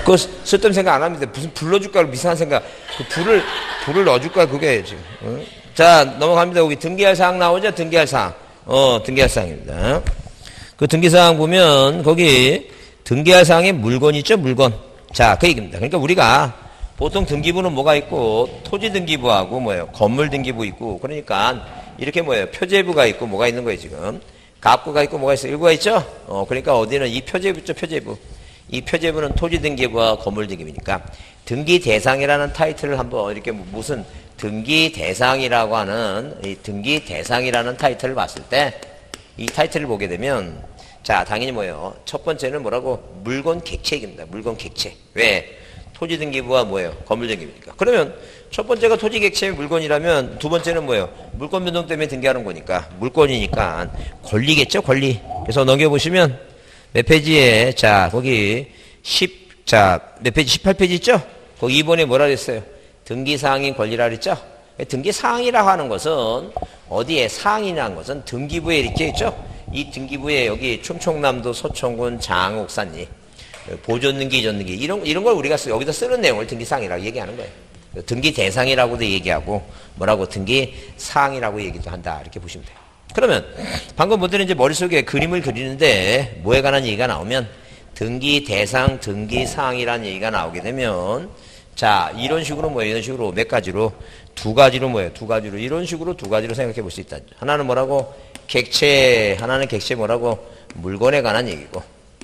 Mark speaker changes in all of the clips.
Speaker 1: 그거 쓸데없는 생각 안 합니다. 무슨 불 넣어줄까 이상한 생각. 그 불을 넣어줄까 그게 지금. 자, 넘어갑니다. 여기 등기할 사항 나오죠? 등기할 사항. 등기할 사항입니다. 그 등기사항 보면 거기 등기할 사항에 물건 있죠? 물건. 자, 그 얘기입니다. 그러니까 우리가 보통 등기부는 뭐가 있고 토지 등기부하고 뭐예요? 건물 등기부 있고 그러니까 이렇게 뭐예요? 표제부가 있고 뭐가 있는 거예요 지금? 갑구가 있고 뭐가 있어요? 일구가 있죠? 그러니까 어디는 이 표제부 있죠? 표제부. 이 표제부는 토지 등기부와 건물 등기부니까 등기 대상이라는 타이틀을 한번 이렇게 무슨 등기 대상이라고 하는 이 등기 대상이라는 타이틀을 봤을 때 이 타이틀을 보게 되면 자, 당연히 뭐예요? 첫 번째는 뭐라고? 물건 객체입니다. 물건 객체. 왜? 토지 등기부와 뭐예요? 건물 등기부니까. 그러면 첫 번째가 토지 객체의 물건이라면 두 번째는 뭐예요? 물권 변동 때문에 등기하는 거니까. 물권이니까 권리겠죠? 권리. 그래서 넘겨보시면 몇 페이지에 자, 거기 몇 페이지? 18페이지 있죠? 거기 2번에 뭐라 그랬어요? 등기사항인 권리라 그랬죠? 등기사항이라고 하는 것은 어디에 사항이라는 것은 등기부에 이렇게 있죠? 이 등기부에 여기 충청남도 서천군 장옥산리 보존등기, 이전등기 이런 걸 우리가 여기다 쓰는 내용을 등기사항이라고 얘기하는 거예요. 등기 대상이라고도 얘기하고 뭐라고 등기사항이라고 얘기도 한다 이렇게 보시면 돼요. 그러면 방금 분들은 이제 머릿속에 그림을 그리는데 뭐에 관한 얘기가 나오면 등기 대상, 등기사항이라는 얘기가 나오게 되면 자, 이런 식으로 뭐예요? 이런 식으로 몇 가지로? 두 가지로 뭐예요? 두 가지로. 이런 식으로 두 가지로 생각해 볼 수 있다. 하나는 뭐라고? 객체, 하나는 객체 뭐라고? 물건에 관한 얘기고.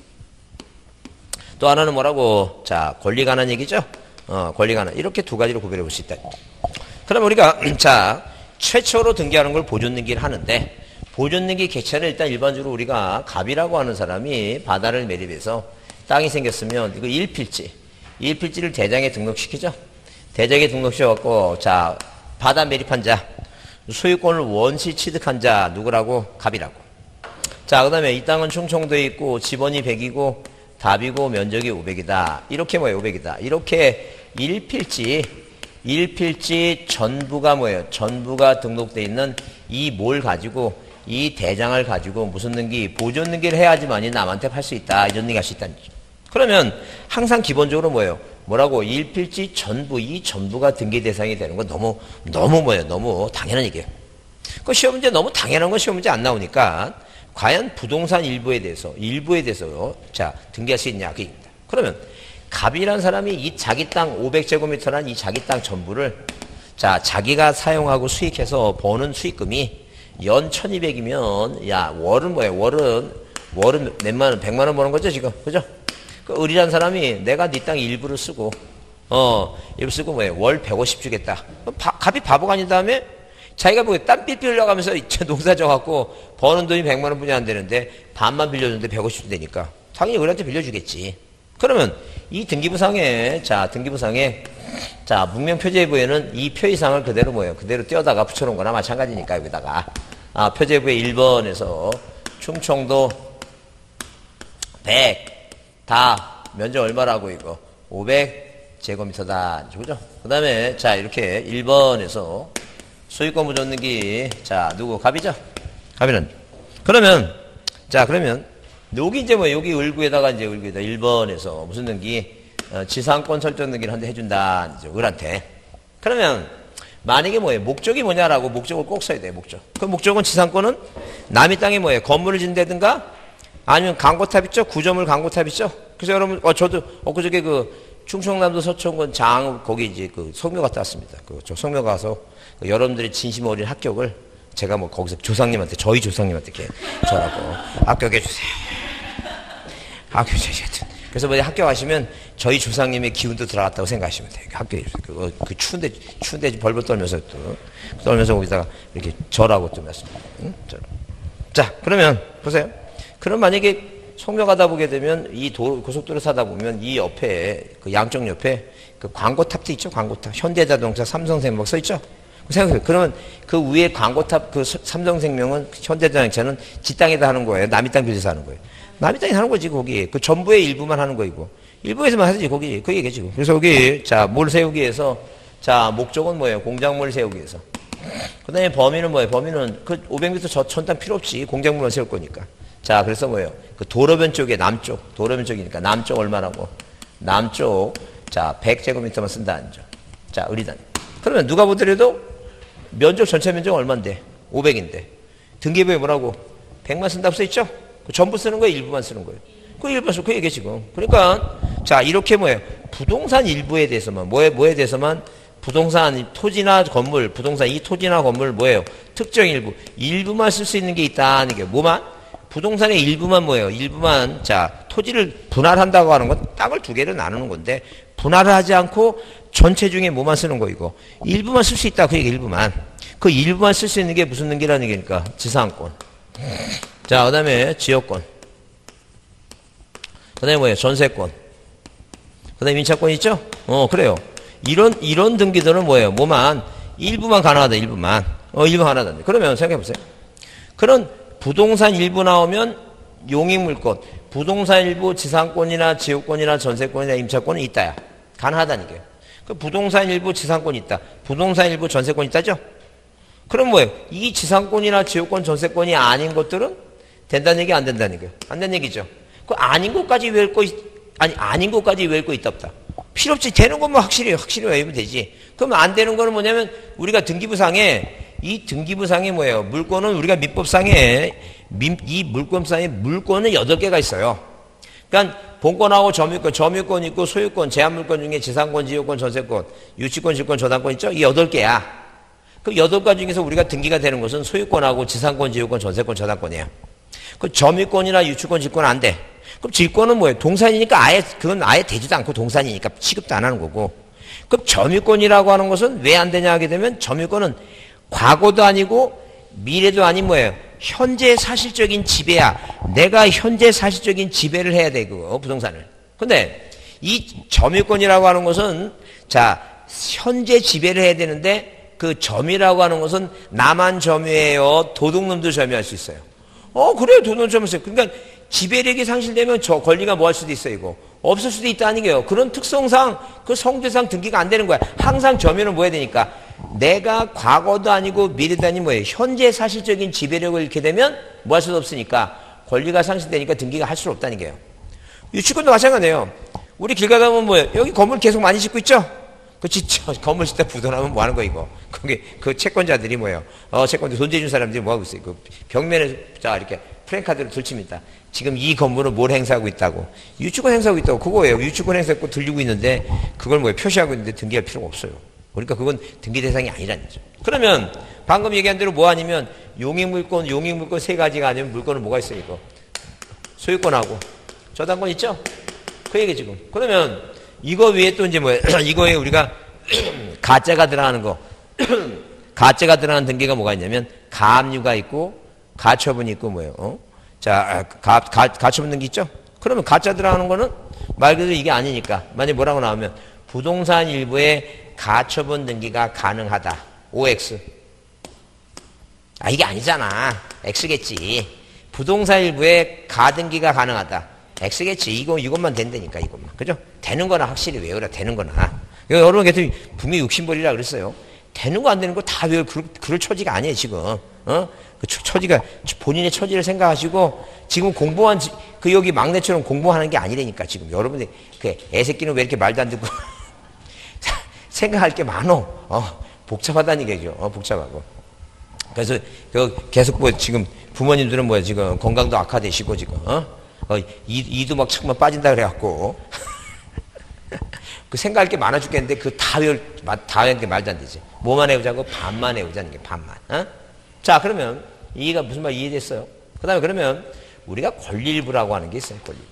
Speaker 1: 또 하나는 뭐라고? 자, 권리 관한 얘기죠? 권리 관한. 이렇게 두 가지로 구별해 볼 수 있다. 그럼 우리가, 자, 최초로 등기하는 걸 보존등기를 하는데, 보존등기 객체는 일단 일반적으로 우리가 갑이라고 하는 사람이 바다를 매립해서 땅이 생겼으면 이거 일필지를 대장에 등록시키죠. 대장에 등록시켜갖고 자 바다 매립한 자 소유권을 원시 취득한 자 누구라고? 갑이라고. 자 그 다음에 이 땅은 충청도에 있고 지번이 100이고 답이고 면적이 500이다. 이렇게 뭐예요? 500이다. 이렇게 일필지 전부가 뭐예요? 전부가 등록돼 있는 이 뭘 가지고 이 대장을 가지고 무슨 등기? 보존 등기를 해야지만이 남한테 팔 수 있다. 이런 등기 할 수 있다는 거죠. 그러면 항상 기본적으로 뭐예요? 뭐라고? 일필지 전부, 이 전부가 등기 대상이 되는 건 너무 뭐예요? 너무 당연한 얘기예요. 그 시험 문제 너무 당연한 건 시험 문제 안 나오니까 과연 부동산 일부에 대해서 자 등기할 수 있냐? 그입니다. 그러면 갑이라는 사람이 이 자기 땅 500제곱미터란 이 자기 땅 전부를 자 자기가 사용하고 수익해서 버는 수익금이 연 1200이면 야 월은 뭐예요? 월은 몇만 원? 100만 원 버는 거죠 지금. 그죠? 그 을이라는 사람이 내가 네 땅 일부를 쓰고 일부 쓰고 뭐예요? 월 150 주겠다. 갑이 바보가 아닌 다음에 자기가 뭐 땀 삐삐 흘려가면서 농사 져갖고 버는 돈이 100만 원뿐이 안 되는데 반만 빌려줬는데 150도 되니까 당연히 을한테 빌려주겠지. 그러면 이 등기부상에 자 문명표제부에는 이 표의사항을 그대로 뭐예요? 그대로 떼어다가 붙여놓은 거나 마찬가지니까 여기다가 표제부의 1번에서 충청도 100 다 면적 얼마라고 이거 500제곱미터다. 그죠? 그 다음에 자 이렇게 1번에서 소유권 보존등기 자 누구? 갑이죠? 갑이는 그러면 여기 이제 뭐 여기 을구에다가 1번에서 무슨 등기 지상권 설정 등기를 한대 해준다. 이제 을한테. 그러면 만약에 뭐예요? 목적이 뭐냐라고 목적을 꼭 써야 돼요. 목적. 그 목적은 지상권은 남의 땅에 뭐예요? 건물을 짓는다든가 아니면 광고탑 있죠? 구조물 광고탑 있죠? 그래서 여러분, 저도 엊그저께 충청남도 서천군 거기 이제 성묘 갔다 왔습니다. 저 성묘 가서 여러분들의 진심 어린 합격을 제가 뭐 거기서 저희 조상님한테 이렇게 전하고 합격해주세요. 합격해주세요. 그래서 뭐 합격하시면 저희 조상님의 기운도 들어갔다고 생각하시면 돼요. 합격해주세요. 그 추운데 벌벌 떨면서 거기다가 이렇게 절하고 좀 했습니다. 응? 자, 그러면 보세요. 그럼 만약에 성묘 가다 보게 되면 고속도로 사다 보면 이 옆에 양쪽 옆에 광고탑도 있죠. 광고탑. 현대자동차, 삼성생명 써 있죠. 생각해보세요. 그러면 그 위에 광고탑 삼성생명은 현대자동차는 지 땅에다 하는 거예요. 남의 땅 빌려서 하는 거예요. 남의 땅에 하는 거지 거기. 그 전부의 일부만 하는 거이고 일부에서만 하지 거기 그 얘기지. 그래서 여기 뭘 세우기 위해서 목적은 뭐예요? 공작물 세우기 위해서. 그 다음에 범위는 뭐예요? 범위는 500m 전 땅 필요 없지. 공작물만 세울 거니까. 그래서 뭐예요? 도로변 쪽에 도로변 쪽이니까 남쪽 얼마라고? 남쪽 자 100제곱미터만 쓴다 앉아. 자 의리 단위. 그러면 누가 보더라도 면적 전체 면적 얼마인데? 500인데 등기부에 뭐라고? 100만 쓴다고 써있죠? 전부 쓰는 거예요? 일부만 쓰는 거예요? 그 일부만 쓰고 그 얘기해 지금. 그러니까 자 이렇게 뭐예요? 부동산 일부에 대해서만 뭐에 대해서만 부동산 토지나 건물 부동산 이 토지나 건물 뭐예요? 특정 일부만 쓸 수 있는 게 있다는 게 뭐만? 부동산의 일부만 뭐예요? 일부만 자 토지를 분할한다고 하는 건 땅을 두 개로 나누는 건데 분할을 하지 않고 전체 중에 뭐만 쓰는 거 이거 일부만 쓸 수 있다 그 얘기 일부만 그 일부만 쓸 수 있는 게 무슨 등기라는 얘기니까 지상권 자 그다음에 지역권 그다음에 뭐예요? 전세권 그다음에 임차권 있죠? 그래요. 이런 등기들은 뭐예요? 뭐만 일부만 가능하다 일부만 일부 가능하다. 그러면 생각해 보세요. 그런 부동산 일부 나오면 용익물권 부동산 일부 지상권이나 지역권이나 전세권이나 임차권은 있다야. 가능하다는 얘기예요. 그 부동산 일부 지상권 있다. 부동산 일부 전세권 있다죠? 그럼 뭐예요? 이 지상권이나 지역권 전세권이 아닌 것들은 된다는 얘기 안 된다는 얘기예요. 안 된다는 얘기죠. 그 아닌 것까지 외울 거 아닌 것까지 외울 거 있다 없다. 필요 없지. 되는 것만 확실히 외우면 되지. 그러면 안 되는 거는 뭐냐면 우리가 등기부상에 이 등기부상에 뭐예요? 물권은 우리가 민법상에 이 물권상에 물권은 8개가 있어요. 그러니까 본권하고 점유권 있고 소유권, 제한물권 중에 지상권, 지역권, 전세권, 유치권, 질권, 저당권 있죠? 이 8개야. 그 8가지 중에서 우리가 등기가 되는 것은 소유권하고 지상권, 지역권, 전세권, 저당권이에요. 그 점유권이나 유치권, 질권 안 돼. 그럼 질권은 뭐예요? 동산이니까 그건 아예 되지도 않고 동산이니까 취급도 안 하는 거고. 그럼 점유권이라고 하는 것은 왜 안 되냐 하게 되면 점유권은 과거도 아니고 미래도 아닌 뭐예요? 현재 사실적인 지배야. 내가 현재 사실적인 지배를 해야 돼, 그거, 부동산을. 근데 이 점유권이라고 하는 것은 자, 현재 지배를 해야 되는데 그 점이라고 하는 것은 나만 점유해요. 도둑놈도 점유할 수 있어요. 그래요. 도둑놈 점유했어요. 그러니까 지배력이 상실되면 저 권리가 뭐 할 수도 있어요, 이거. 없을 수도 있다는 게요. 그런 특성상, 그 성질상 등기가 안 되는 거야. 항상 점유는 뭐 해야 되니까. 내가 과거도 아니고 미래도 아니고 뭐예요. 현재 사실적인 지배력을 잃게 되면 뭐 할 수도 없으니까 권리가 상실되니까 등기가 할 수 없다는 게요. 유치권도 마찬가지예요. 우리 길 가다 보면 뭐예요. 여기 건물 계속 많이 짓고 있죠? 그치, 건물 짓다 부도나면 뭐 하는 거, 이거. 거기, 그 채권자들이 뭐예요. 채권자 돈 대준 사람들이 뭐 하고 있어요. 그 벽면에, 자, 이렇게 프랭카드를 들칩니다. 지금 이 건물은 뭘 행사하고 있다고. 유치권 행사하고 있다고. 그거예요. 유치권 행사했고 들리고 있는데, 그걸 뭐예요. 표시하고 있는데 등기할 필요가 없어요. 그러니까 그건 등기 대상이 아니라는 거죠. 그러면, 방금 얘기한 대로 뭐 아니면, 용익물권 3가지가 아니면 물권은 뭐가 있어요, 이거. 소유권하고. 저당권 있죠? 그 얘기 지금. 그러면, 이거 외에 또 이제 뭐예요? 이거에 우리가 가짜가 들어가는 거. 가짜가 들어가는 등기가 뭐가 있냐면 가압류가 있고 가처분이 있고 뭐예요? 자, 가처분 등기 있죠? 그러면 가짜 들어가는 거는 말 그대로 이게 아니니까. 만약에 뭐라고 나오면 부동산 일부에 가처분 등기가 가능하다. OX. 이게 아니잖아. X겠지. 부동산 일부에 가등기가 가능하다. X겠지. 이것만 된다니까, 이것만. 그죠? 되는 거나 확실히 외우라, 되는 거나. 여러분, 분명히 욕심벌이라 그랬어요. 되는 거 안 되는 거 다 외울, 그럴 처지가 아니에요, 지금. 그 처지가, 본인의 처지를 생각하시고, 지금 공부한, 여기 막내처럼 공부하는 게 아니라니까, 지금. 여러분들, 애새끼는 왜 이렇게 말도 안 듣고, 생각할 게 많어. 복잡하다는 얘기죠. 복잡하고. 그래서, 계속 지금, 부모님들은 뭐야, 지금, 건강도 악화되시고, 지금, 이도 막 정말 빠진다 그래갖고. 그 생각할 게 많아 죽겠는데, 다 외우는 게 말도 안 되지. 뭐만 외우자고? 반만 외우자는 게, 반만. 자, 그러면, 이해가 무슨 말 이해됐어요? 그 다음에 그러면, 우리가 권리일부라고 하는 게 있어요, 권리일부.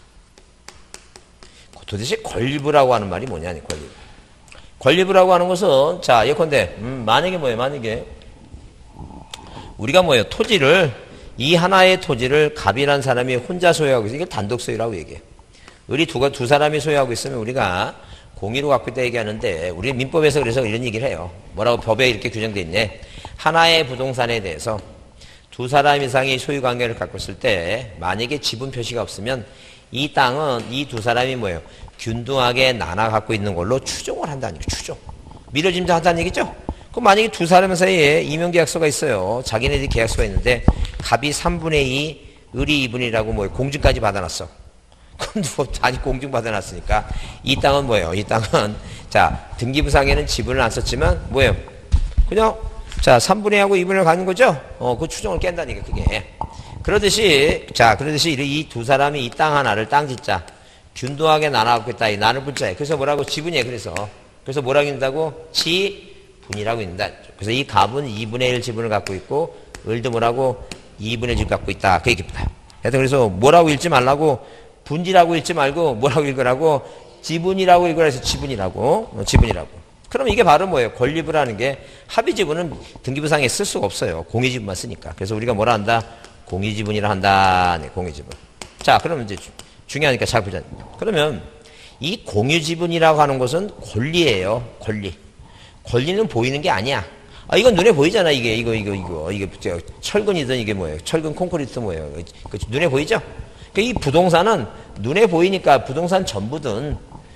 Speaker 1: 도대체 권리일부라고 하는 말이 뭐냐니, 권리일부. 권리일부라고 하는 것은, 자, 예컨대, 만약에 뭐예요, 만약에, 우리가 뭐예요, 이 하나의 토지를 갑이라는 사람이 혼자 소유하고 있어요. 이걸 단독 소유라고 얘기해요. 우리 두 사람이 소유하고 있으면 우리가 공의로 갖고 있다 얘기하는데 우리 민법에서 그래서 이런 얘기를 해요. 뭐라고 법에 이렇게 규정되어 있네. 하나의 부동산에 대해서 두 사람 이상의 소유 관계를 갖고 있을 때 만약에 지분 표시가 없으면 이 땅은 이 두 사람이 뭐예요? 균등하게 나눠 갖고 있는 걸로 추정을 한다는 얘기죠. 추정. 미뤄짐자 한다는 얘기죠. 그럼 만약에 두 사람 사이에 이명계약서가 있어요. 자기네들이 계약서가 있는데 갑이 3분의 2, 을이 2분이라고 뭐 공증까지 받아놨어. 그럼 아직 공증받아놨으니까. 이 땅은 뭐예요? 이 땅은, 자, 등기부상에는 지분을 안 썼지만, 뭐예요? 그냥, 자, 3분의 1하고 2분의 1 가는 거죠? 그 추정을 깬다니까, 그게. 그러듯이 이 두 사람이 이 땅 하나를 땅짓자, 균등하게 나눠갖고 있다. 이 나눌 분자에. 그래서 뭐라고? 지분이에요, 그래서 뭐라고 있는다고? 지분이라고 있는다. 그래서 이 갑은 2분의 1 지분을 갖고 있고, 을도 뭐라고? 2분의 1 지분 갖고 있다. 그 얘기입니다. 하여튼 그래서 뭐라고 읽지 말라고, 분지라고 읽지 말고, 뭐라고 읽으라고? 지분이라고 읽으라 해서 지분이라고. 그럼 이게 바로 뭐예요? 권리부라는 게 합의지분은 등기부상에 쓸 수가 없어요. 공유지분만 쓰니까. 그래서 우리가 뭐라 한다? 공유지분이라 한다. 네, 공유지분. 자, 그러면 이제 중요하니까 잘 보자. 그러면 이 공유지분이라고 하는 것은 권리예요. 권리는 보이는 게 아니야. 이건 눈에 보이잖아. 이게 철근이든 이게 뭐예요? 철근 콘크리트 뭐예요? 눈에 보이죠? 이 부동산은 눈에 보이니까 부동산 전부든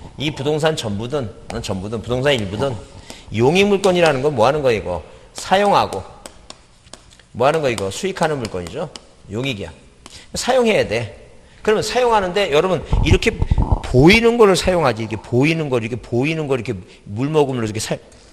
Speaker 1: 부동산 일부든 용익물건이라는 건 뭐 하는 거 이거? 사용하고 뭐 하는 거 이거? 수익하는 물건이죠. 용익이야. 사용해야 돼. 그러면 사용하는데 여러분 이렇게 보이는 거를 사용하지. 이렇게 보이는 거 이렇게 물먹음으로 이렇게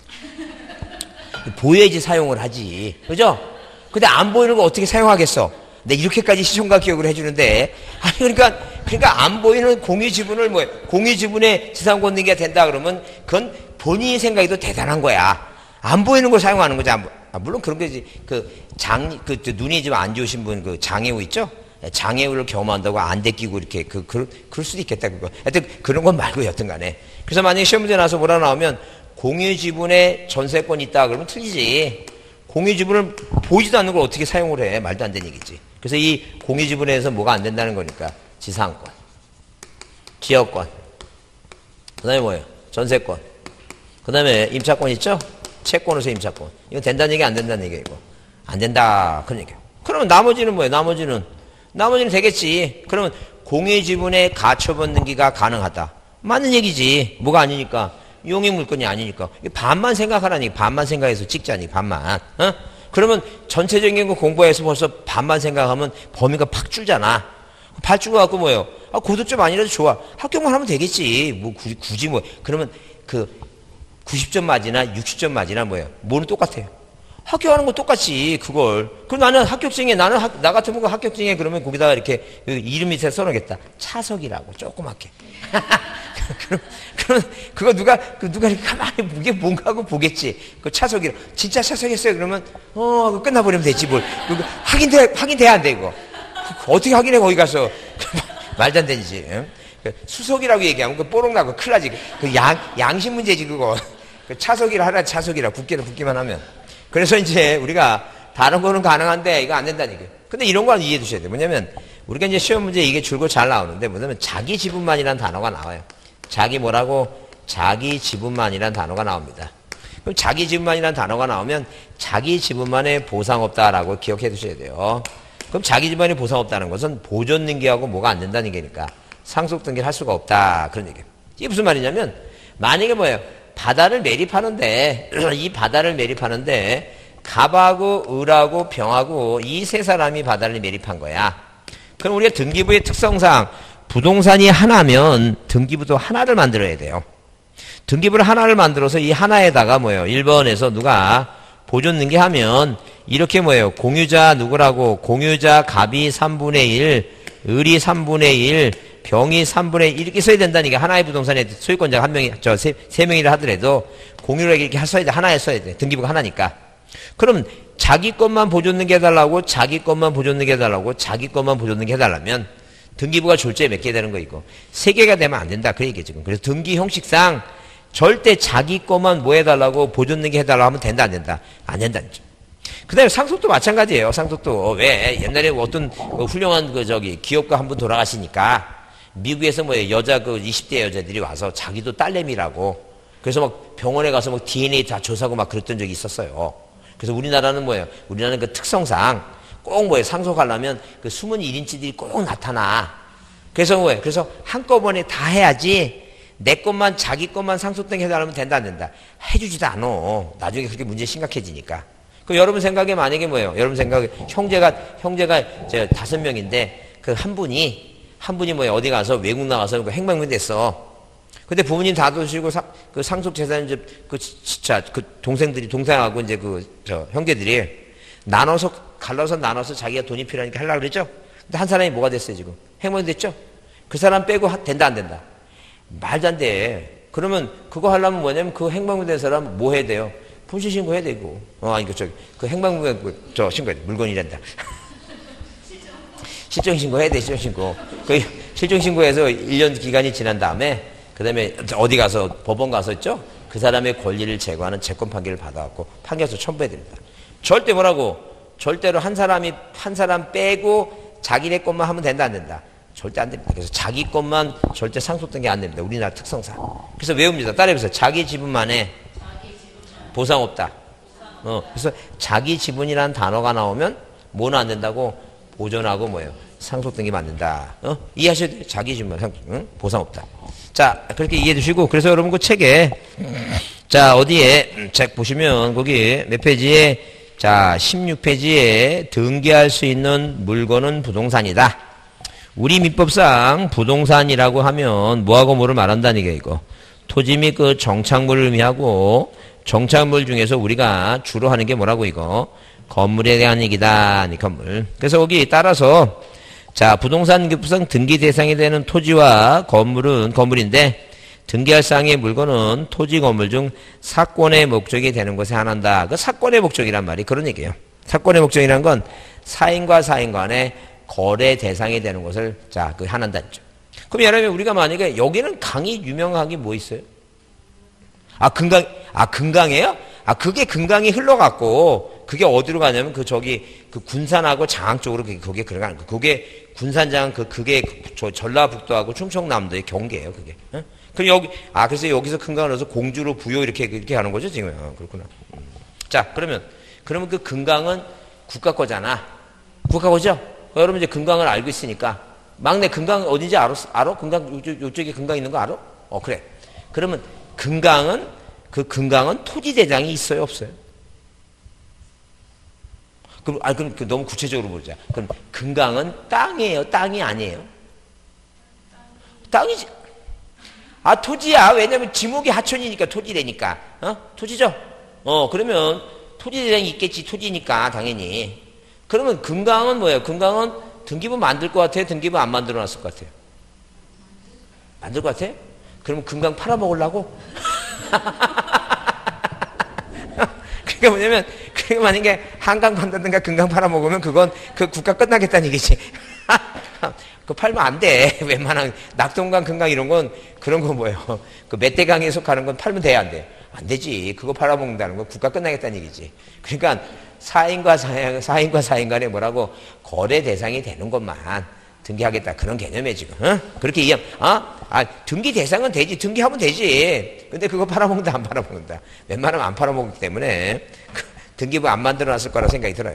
Speaker 1: 보여야지 사용을 하지. 그죠? 근데 안 보이는 거 어떻게 사용하겠어? 내 이렇게까지 시청각 기억을 해주는데 그러니까 안 보이는 공유지분을 공유지분의 지상권등기가 된다 그러면 그건 본인이 생각해도 대단한 거야. 안 보이는 걸 사용하는 거지. 물론 그런 거지. 눈이 좀 안 좋으신 분 장애우 있죠? 장애우를 경험한다고 안대 끼고 이렇게 그럴 수도 있겠다 그거. 하여튼 그런 건 말고 여튼 간에. 그래서 만약에 시험 문제 나와서 뭐라 나오면 공유지분에 전세권이 있다 그러면 틀리지. 공유지분을 보이지도 않는 걸 어떻게 사용을 해? 말도 안 되는 얘기지. 그래서 이 공유지분에서 뭐가 안 된다는 거니까 지상권, 지역권, 그 다음에 뭐예요? 전세권, 그 다음에 임차권 있죠? 채권으로서 임차권. 이거 된다는 얘기 안 된다는 얘기야 이거. 안 된다 그런 얘기야. 그러면 나머지는 뭐예요? 나머지는 되겠지. 그러면 공유지분의 가처분 등기가 가능하다. 맞는 얘기지. 뭐가 아니니까. 용익물건이 아니니까. 반만 생각하라니. 반만 생각해서 찍자니. 반만. 그러면 전체적인 거 공부해서 벌써 반만 생각하면 범위가 팍 줄잖아. 팍 줄고 갖고 뭐예요? 고득점 아니라도 좋아. 합격만 하면 되겠지. 뭐 굳이 뭐. 그러면 90점 맞이나 60점 맞이나 뭐예요? 뭐는 똑같아요. 합격하는 거 똑같이 그걸. 그럼 나는 합격증에 나 같으면 그 합격증에 그러면 거기다가 이렇게 이름 밑에 써놓겠다. 차석이라고 조그맣게. 그럼 그거 누가 이렇게 가만히 이게 뭔가 하고 보겠지. 그 차석이라 진짜 차석했어요. 그러면 끝나버리면 되지 뭘. 확인돼야 안 돼 이거. 어떻게 확인해 거기 가서. 말도 안 되지. 수석이라고 얘기하면 그 뽀록 나고 큰일 나지. 양심 문제지 그거. 차석이라 하라. 차석이라 붙기만 하면. 그래서 이제 우리가 다른 거는 가능한데 이거 안 된다는 얘기예요. 근데 이런 거 이해해 두셔야 돼요. 뭐냐면 우리가 이제 시험 문제 이게 줄곧 잘 나오는데 뭐냐면 자기 지분만이라는 단어가 나와요. 자기 지분만이라는 단어가 나옵니다. 그럼 자기 지분만이라는 단어가 나오면 자기 지분만에 보상 없다라고 기억해 두셔야 돼요. 그럼 자기 지분만에 보상 없다는 것은 보존 등기하고 뭐가 안 된다는 얘기니까 상속 등기를 할 수가 없다 그런 얘기예요. 이게 무슨 말이냐면 만약에 뭐예요? 바다를 매립하는데 이 바다를 매립하는데 갑하고 을하고 병하고 이 세 사람이 바다를 매립한 거야. 그럼 우리가 등기부의 특성상 부동산이 하나면 등기부도 하나를 만들어야 돼요. 등기부를 하나를 만들어서 이 하나에다가 뭐예요? 1번에서 누가 보존 등기하면 이렇게 뭐예요? 공유자 누구라고? 공유자 갑이 3분의 1, 을이 3분의 1, 병이 3분의 1 이렇게 써야 된다니까. 하나의 부동산에 소유권자가 한 명이, 세 명이라 하더라도 공유를 이렇게 써야 돼. 하나에 써야 돼. 등기부가 하나니까. 그럼 자기 것만 보존 등기 해달라고, 자기 것만 보존 등기 해달라고, 자기 것만 보존 등기 해달라면 등기부가 졸제 몇 개 되는 거 이거. 3개가 되면 안 된다. 그 얘기예요 지금. 그래서 등기 형식상 절대 자기 것만 뭐 해달라고 보존 등기 해달라고 하면 된다 안 된다? 안 된다는 거죠. 그 다음에 상속도 마찬가지예요. 상속도. 왜? 옛날에 훌륭한 기업가 한 분 돌아가시니까 미국에서 여자 20대 여자들이 와서 자기도 딸내미라고 그래서 막 병원에 가서 막 DNA 다 조사하고 막 그랬던 적이 있었어요. 그래서 우리나라는 우리나라는 그 특성상 꼭 상속하려면 그 숨은 1인치들이 꼭 나타나. 그래서 그래서 한꺼번에 다 해야지 내 것만 자기 것만 상속 등기 해달라면 된다 안 된다? 해주지도 않아. 나중에 그렇게 문제 심각해지니까. 그 여러분 생각에 만약에 여러분 생각에 형제가 5명인데 그 한 분이 한 분이 뭐 어디 가서 외국 나가서 그 행방불명 됐어. 근데 부모님 다 두시고 그 상속 재산 이제 그 동생하고 이제 형제들이 갈라서 나눠서 자기가 돈이 필요하니까 하려고 그랬죠? 근데 한 사람이 뭐가 됐어요, 지금? 행방불명 됐죠? 그 사람 빼고 된다, 안 된다? 말도 안 돼. 그러면 그거 하려면 뭐냐면 그 행방불명 된 사람 뭐 해야 돼요? 분실신고 해야 되고. 그 행방불명 신고해야 돼. 물건이란다. 실종신고 해야 돼, 실종신고. 그 실종신고해서 1년 기간이 지난 다음에, 그 다음에 어디 가서, 법원 가서 있죠? 그 사람의 권리를 제거하는 재권 판결을 받아갖고 판결서 첨부해야 됩니다. 절대 뭐라고? 절대로 한 사람 빼고 자기네 것만 하면 된다, 안 된다? 절대 안 됩니다. 그래서 자기 것만 절대 상속된 게 안 됩니다. 우리나라 특성상. 그래서 외웁니다. 따라해보세요. 자기 지분만에 보상 없다. 그래서 자기 지분이라는 단어가 나오면 뭐는 안 된다고? 보존하고 뭐예요? 상속된 게 맞는다. 이해하셔야 돼요. 자기 지분, 보상 없다. 자, 그렇게 이해해 주시고, 그래서 여러분 그 책에, 자, 어디에, 책 보시면, 거기 몇 페이지에, 자, 16페이지에 등기할 수 있는 물건은 부동산이다. 우리 민법상 부동산이라고 하면 뭐하고 뭐를 말한다는 게 이거. 토지 및 그 정착물을 의미하고, 정착물 중에서 우리가 주로 하는 게 뭐라고 이거. 건물에 대한 얘기다. 이 건물. 그래서 거기 따라서 자, 부동산 급부상 등기 대상이 되는 토지와 건물인데 등기할 사항의 물건은 토지 건물 중 사건의 목적이 되는 것에 한한다. 그 사건의 목적이란 말이 그런 얘기예요. 사건의 목적이란 건 사인과 사인 간의 거래 대상이 되는 것을 자, 그 한한다. 그럼 여러분 우리가 만약에 여기는 강이 유명한 게 뭐 있어요? 금강이에요? 그게 금강이 흘러갔고, 그게 어디로 가냐면, 그 군산하고 장항 쪽으로 그게 들어가는 거. 그게 군산장, 그게 전라북도하고 충청남도의 경계예요, 그게. 응? 그럼 그래서 여기서 금강을 넣어서 공주로 부여 이렇게 하는 거죠, 지금. 그렇구나. 자, 그러면 그 금강은 국가 거잖아. 국가 거죠? 여러분 이제 금강을 알고 있으니까. 막내 금강 어딘지 알아? 금강, 요쪽에 금강 있는 거 알아? 그래. 그러면 금강은 토지 대장이 있어요, 없어요? 그럼 너무 구체적으로 보자. 그럼 금강은 땅이에요, 땅이 아니에요? 땅이지. 토지야. 왜냐면 지목이 하천이니까 토지되니까. 토지죠? 그러면 토지 대장이 있겠지, 토지니까, 당연히. 그러면 금강은 뭐예요? 금강은 등기부 만들 것 같아요? 등기부 안 만들어 놨을 것 같아요? 만들 것 같아요? 그러면 금강 팔아먹으려고? 그러니까 뭐냐면, 만약에 한강 판다든가 금강 팔아먹으면 그건 국가 끝나겠다는 얘기지. 그거 팔면 안 돼. 웬만한 낙동강, 금강 이런 건, 그런 거 뭐예요. 그 멧대강에 속하는 건 팔면 돼야 안 돼? 안 되지. 그거 팔아먹는다는 건 국가 끝나겠다는 얘기지. 그러니까 사인과 사인 간에 뭐라고 거래 대상이 되는 것만 등기하겠다. 그런 개념이에요, 지금. 그렇게 이해하면, 등기 대상은 되지. 등기하면 되지. 근데 그거 팔아먹는다, 안 팔아먹는다. 웬만하면 안 팔아먹기 때문에 등기부 안 만들어 놨을 거라고 생각이 들어요.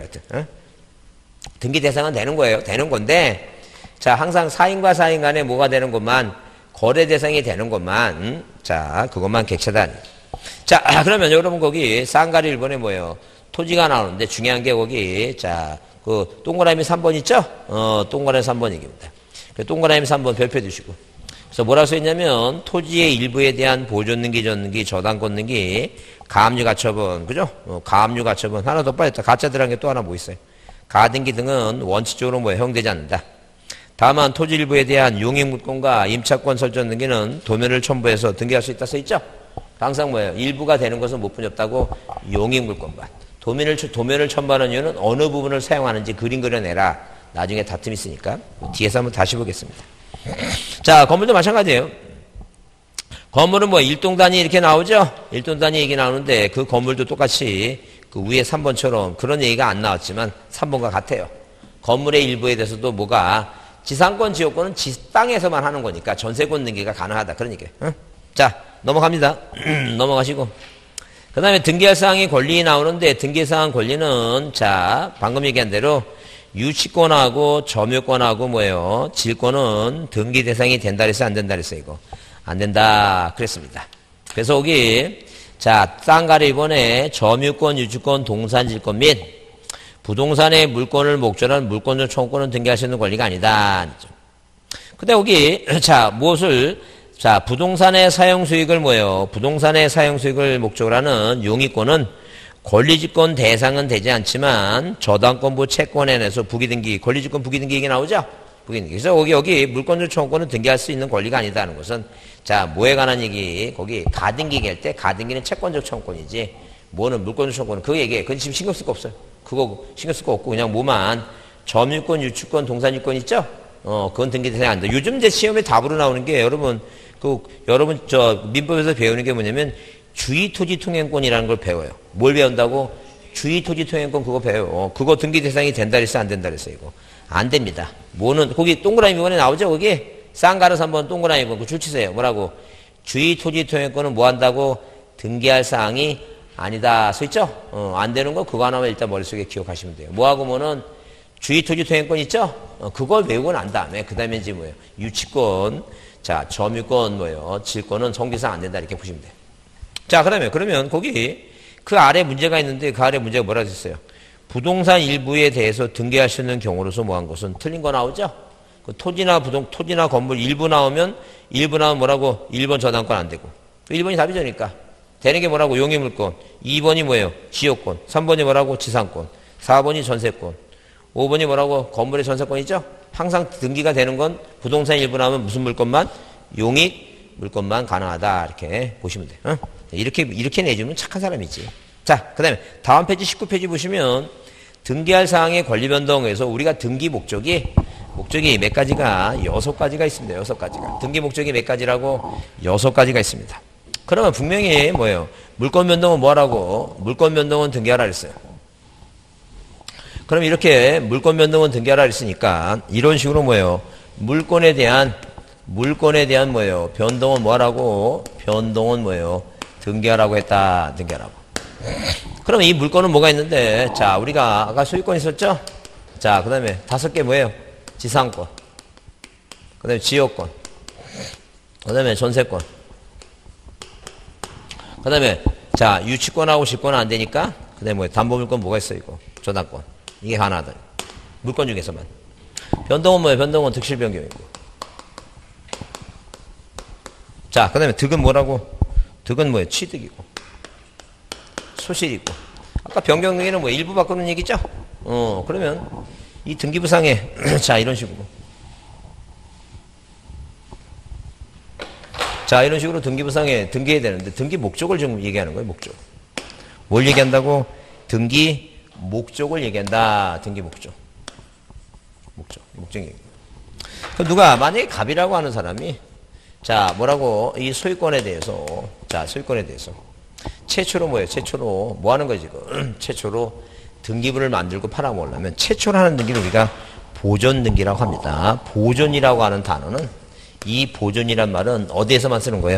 Speaker 1: 등기 대상은 되는 거예요. 되는 건데, 자, 항상 사인과 사인 간에 뭐가 되는 것만, 거래 대상이 되는 것만, 자, 그것만 객체다. 자, 그러면 여러분 거기 쌍가리 1번에 뭐예요? 토지가 나오는데 중요한 게 거기, 자, 그 동그라미 3번 있죠? 동그라미 3번 얘기입니다. 동그라미 3번 별표 두시고. 그래서 뭐라고 써있냐면 토지의 일부에 대한 보존등기, 전등기, 저당권 등기, 가압류 가처분, 그죠? 가압류 가처분. 하나 더 빠졌다. 가짜 들어간 게 또 하나 뭐 있어요? 가등기 등은 원칙적으로 뭐 허용되지 않는다. 다만 토지 일부에 대한 용익물권과 임차권 설정 등기는 도면을 첨부해서 등기할 수 있다 써있죠? 항상 뭐예요? 일부가 되는 것은 못 분엽다고 용익물권만. 도면을 첨부하는 이유는 어느 부분을 사용하는지 그림 그려내라. 나중에 다툼이 있으니까. 뒤에서 한번 다시 보겠습니다. 자, 건물도 마찬가지예요. 건물은 뭐 일동 단위 이렇게 나오죠? 일동 단위 얘기 나오는데 그 건물도 똑같이 그 위에 3번처럼 그런 얘기가 안 나왔지만 3번과 같아요. 건물의 일부에 대해서도 뭐가 지상권, 지역권은 땅에서만 하는 거니까 전세권 등기가 가능하다. 그런 얘기예요. 자, 넘어갑니다. 넘어가시고. 그 다음에 등기할 사항의 권리 나오는데 등기사항 권리는 자 방금 얘기한 대로 유치권하고 점유권하고 뭐예요? 질권은 등기 대상이 된다 그랬어 안 된다 그랬어 이거? 안 된다 그랬습니다. 그래서 여기 자 쌍가리 1번에 점유권, 유치권, 동산질권 및 부동산의 물권을 목적으로 한 물권적 청구권은 등기할 수 있는 권리가 아니다. 근데 여기, 자, 무엇을, 자, 부동산의 사용수익을 뭐예요? 부동산의 사용수익을 목적으로 하는 용의권은 권리지권 대상은 되지 않지만 저당권부 채권에 내서 부기등기, 권리지권 부기등기 얘기 나오죠? 부기등기. 그래서 여기 물권적 청구권은 등기할 수 있는 권리가 아니다는 것은 자, 뭐에 관한 얘기, 거기 가등기 할 때 가등기는 채권적 청구권이지 뭐는 물권적 청구권은 그 얘기해. 그건 지금 신경 쓸 거 없어요. 그거 신경 쓸 거 없고 그냥 뭐만 점유권, 유축권, 동산유권 있죠? 그건 등기 대상이 안 돼. 요즘 제 시험에 답으로 나오는 게 여러분 저 민법에서 배우는 게 뭐냐면 주의토지통행권이라는 걸 배워요. 뭘 배운다고? 주의토지통행권 그거 배워요. 그거 등기 대상이 된다 그랬어 안 된다 그랬어 이거. 안 됩니다. 뭐는 거기 동그라미 번에 나오죠 거기? 쌍가르스 한번 동그라미 번 그 줄 치세요. 뭐라고? 주의토지통행권은 뭐 한다고? 등기할 사항이 아니다 써있죠? 안 되는 거 그거 하나만 일단 머릿속에 기억하시면 돼요. 뭐하고 뭐는 주의토지통행권 있죠? 그걸 외우고 난 다음에 그 다음에 이제 뭐예요? 유치권, 자 점유권 뭐예요? 질권은 성질상 안 된다 이렇게 보시면 돼요. 자 그러면 거기 그 아래 문제가 있는데 그 아래 문제가 뭐라 했어요? 부동산 일부에 대해서 등기할 수 있는 경우로서 뭐한 것은 틀린 거 나오죠? 그 토지나 건물 일부 나오면 뭐라고? 1번 저당권 안 되고 1번이 답이죠 그러니까 되는 게 뭐라고? 용의물권 2번이 뭐예요? 지역권 3번이 뭐라고? 지상권 4번이 전세권 5번이 뭐라고? 건물의 전세권이죠? 항상 등기가 되는 건 부동산 일부 나오면 무슨 물권만? 용익 물권만 가능하다 이렇게 보시면 돼요. 어? 이렇게 내주면 착한 사람이지. 자, 그 다음에 다음 페이지 19페이지 보시면 등기할 사항의 권리 변동에서 우리가 등기 목적이 몇 가지가 6가지가 있습니다. 6가지가. 등기 목적이 몇 가지라고? 6가지가 있습니다. 그러면 분명히 뭐예요? 물권 변동은 뭐라고? 물권 변동은 등기하라 그랬어요. 그럼 이렇게 물권 변동은 등기하라 그랬으니까 이런 식으로 뭐예요? 물권에 대한 뭐예요? 변동은 뭐라고? 변동은 뭐예요? 등기하라고 했다. 등기하라고. 그럼 이 물권은 뭐가 있는데, 자, 우리가 아까 소유권 있었죠? 자, 그 다음에 5개 뭐예요? 지상권. 그 다음에 지역권. 그 다음에 전세권. 그 다음에, 자, 유치권하고 질권은 안 되니까, 그 다음에 뭐예요? 담보물권 뭐가 있어, 이거? 저당권. 이게 하나다. 물권 중에서만. 변동은 뭐예요? 변동은 득실 변경이고. 자, 그 다음에 득은 뭐라고? 득은 뭐예요? 취득이고. 소실이고. 아까 변경등기는 뭐 일부 바꾸는 얘기죠? 그러면 이 등기부상에 자, 이런 식으로. 자, 이런 식으로 등기부상에 등기해야 되는데 등기 목적을 지금 얘기하는 거예요, 목적. 뭘 얘기한다고? 등기 목적을 얘기한다. 등기 목적. 목적 얘기. 그럼 누가 만약에 갑이라고 하는 사람이 자, 뭐라고? 이 소유권에 대해서 자, 소유권에 대해서 최초로 뭐예요? 최초로 뭐 하는 거지 지금? 최초로 등기부를 만들고 팔아먹으려면 최초로 하는 등기를 우리가 보존 등기라고 합니다. 보존이라고 하는 단어는 이 보존이란 말은 어디에서만 쓰는 거예요?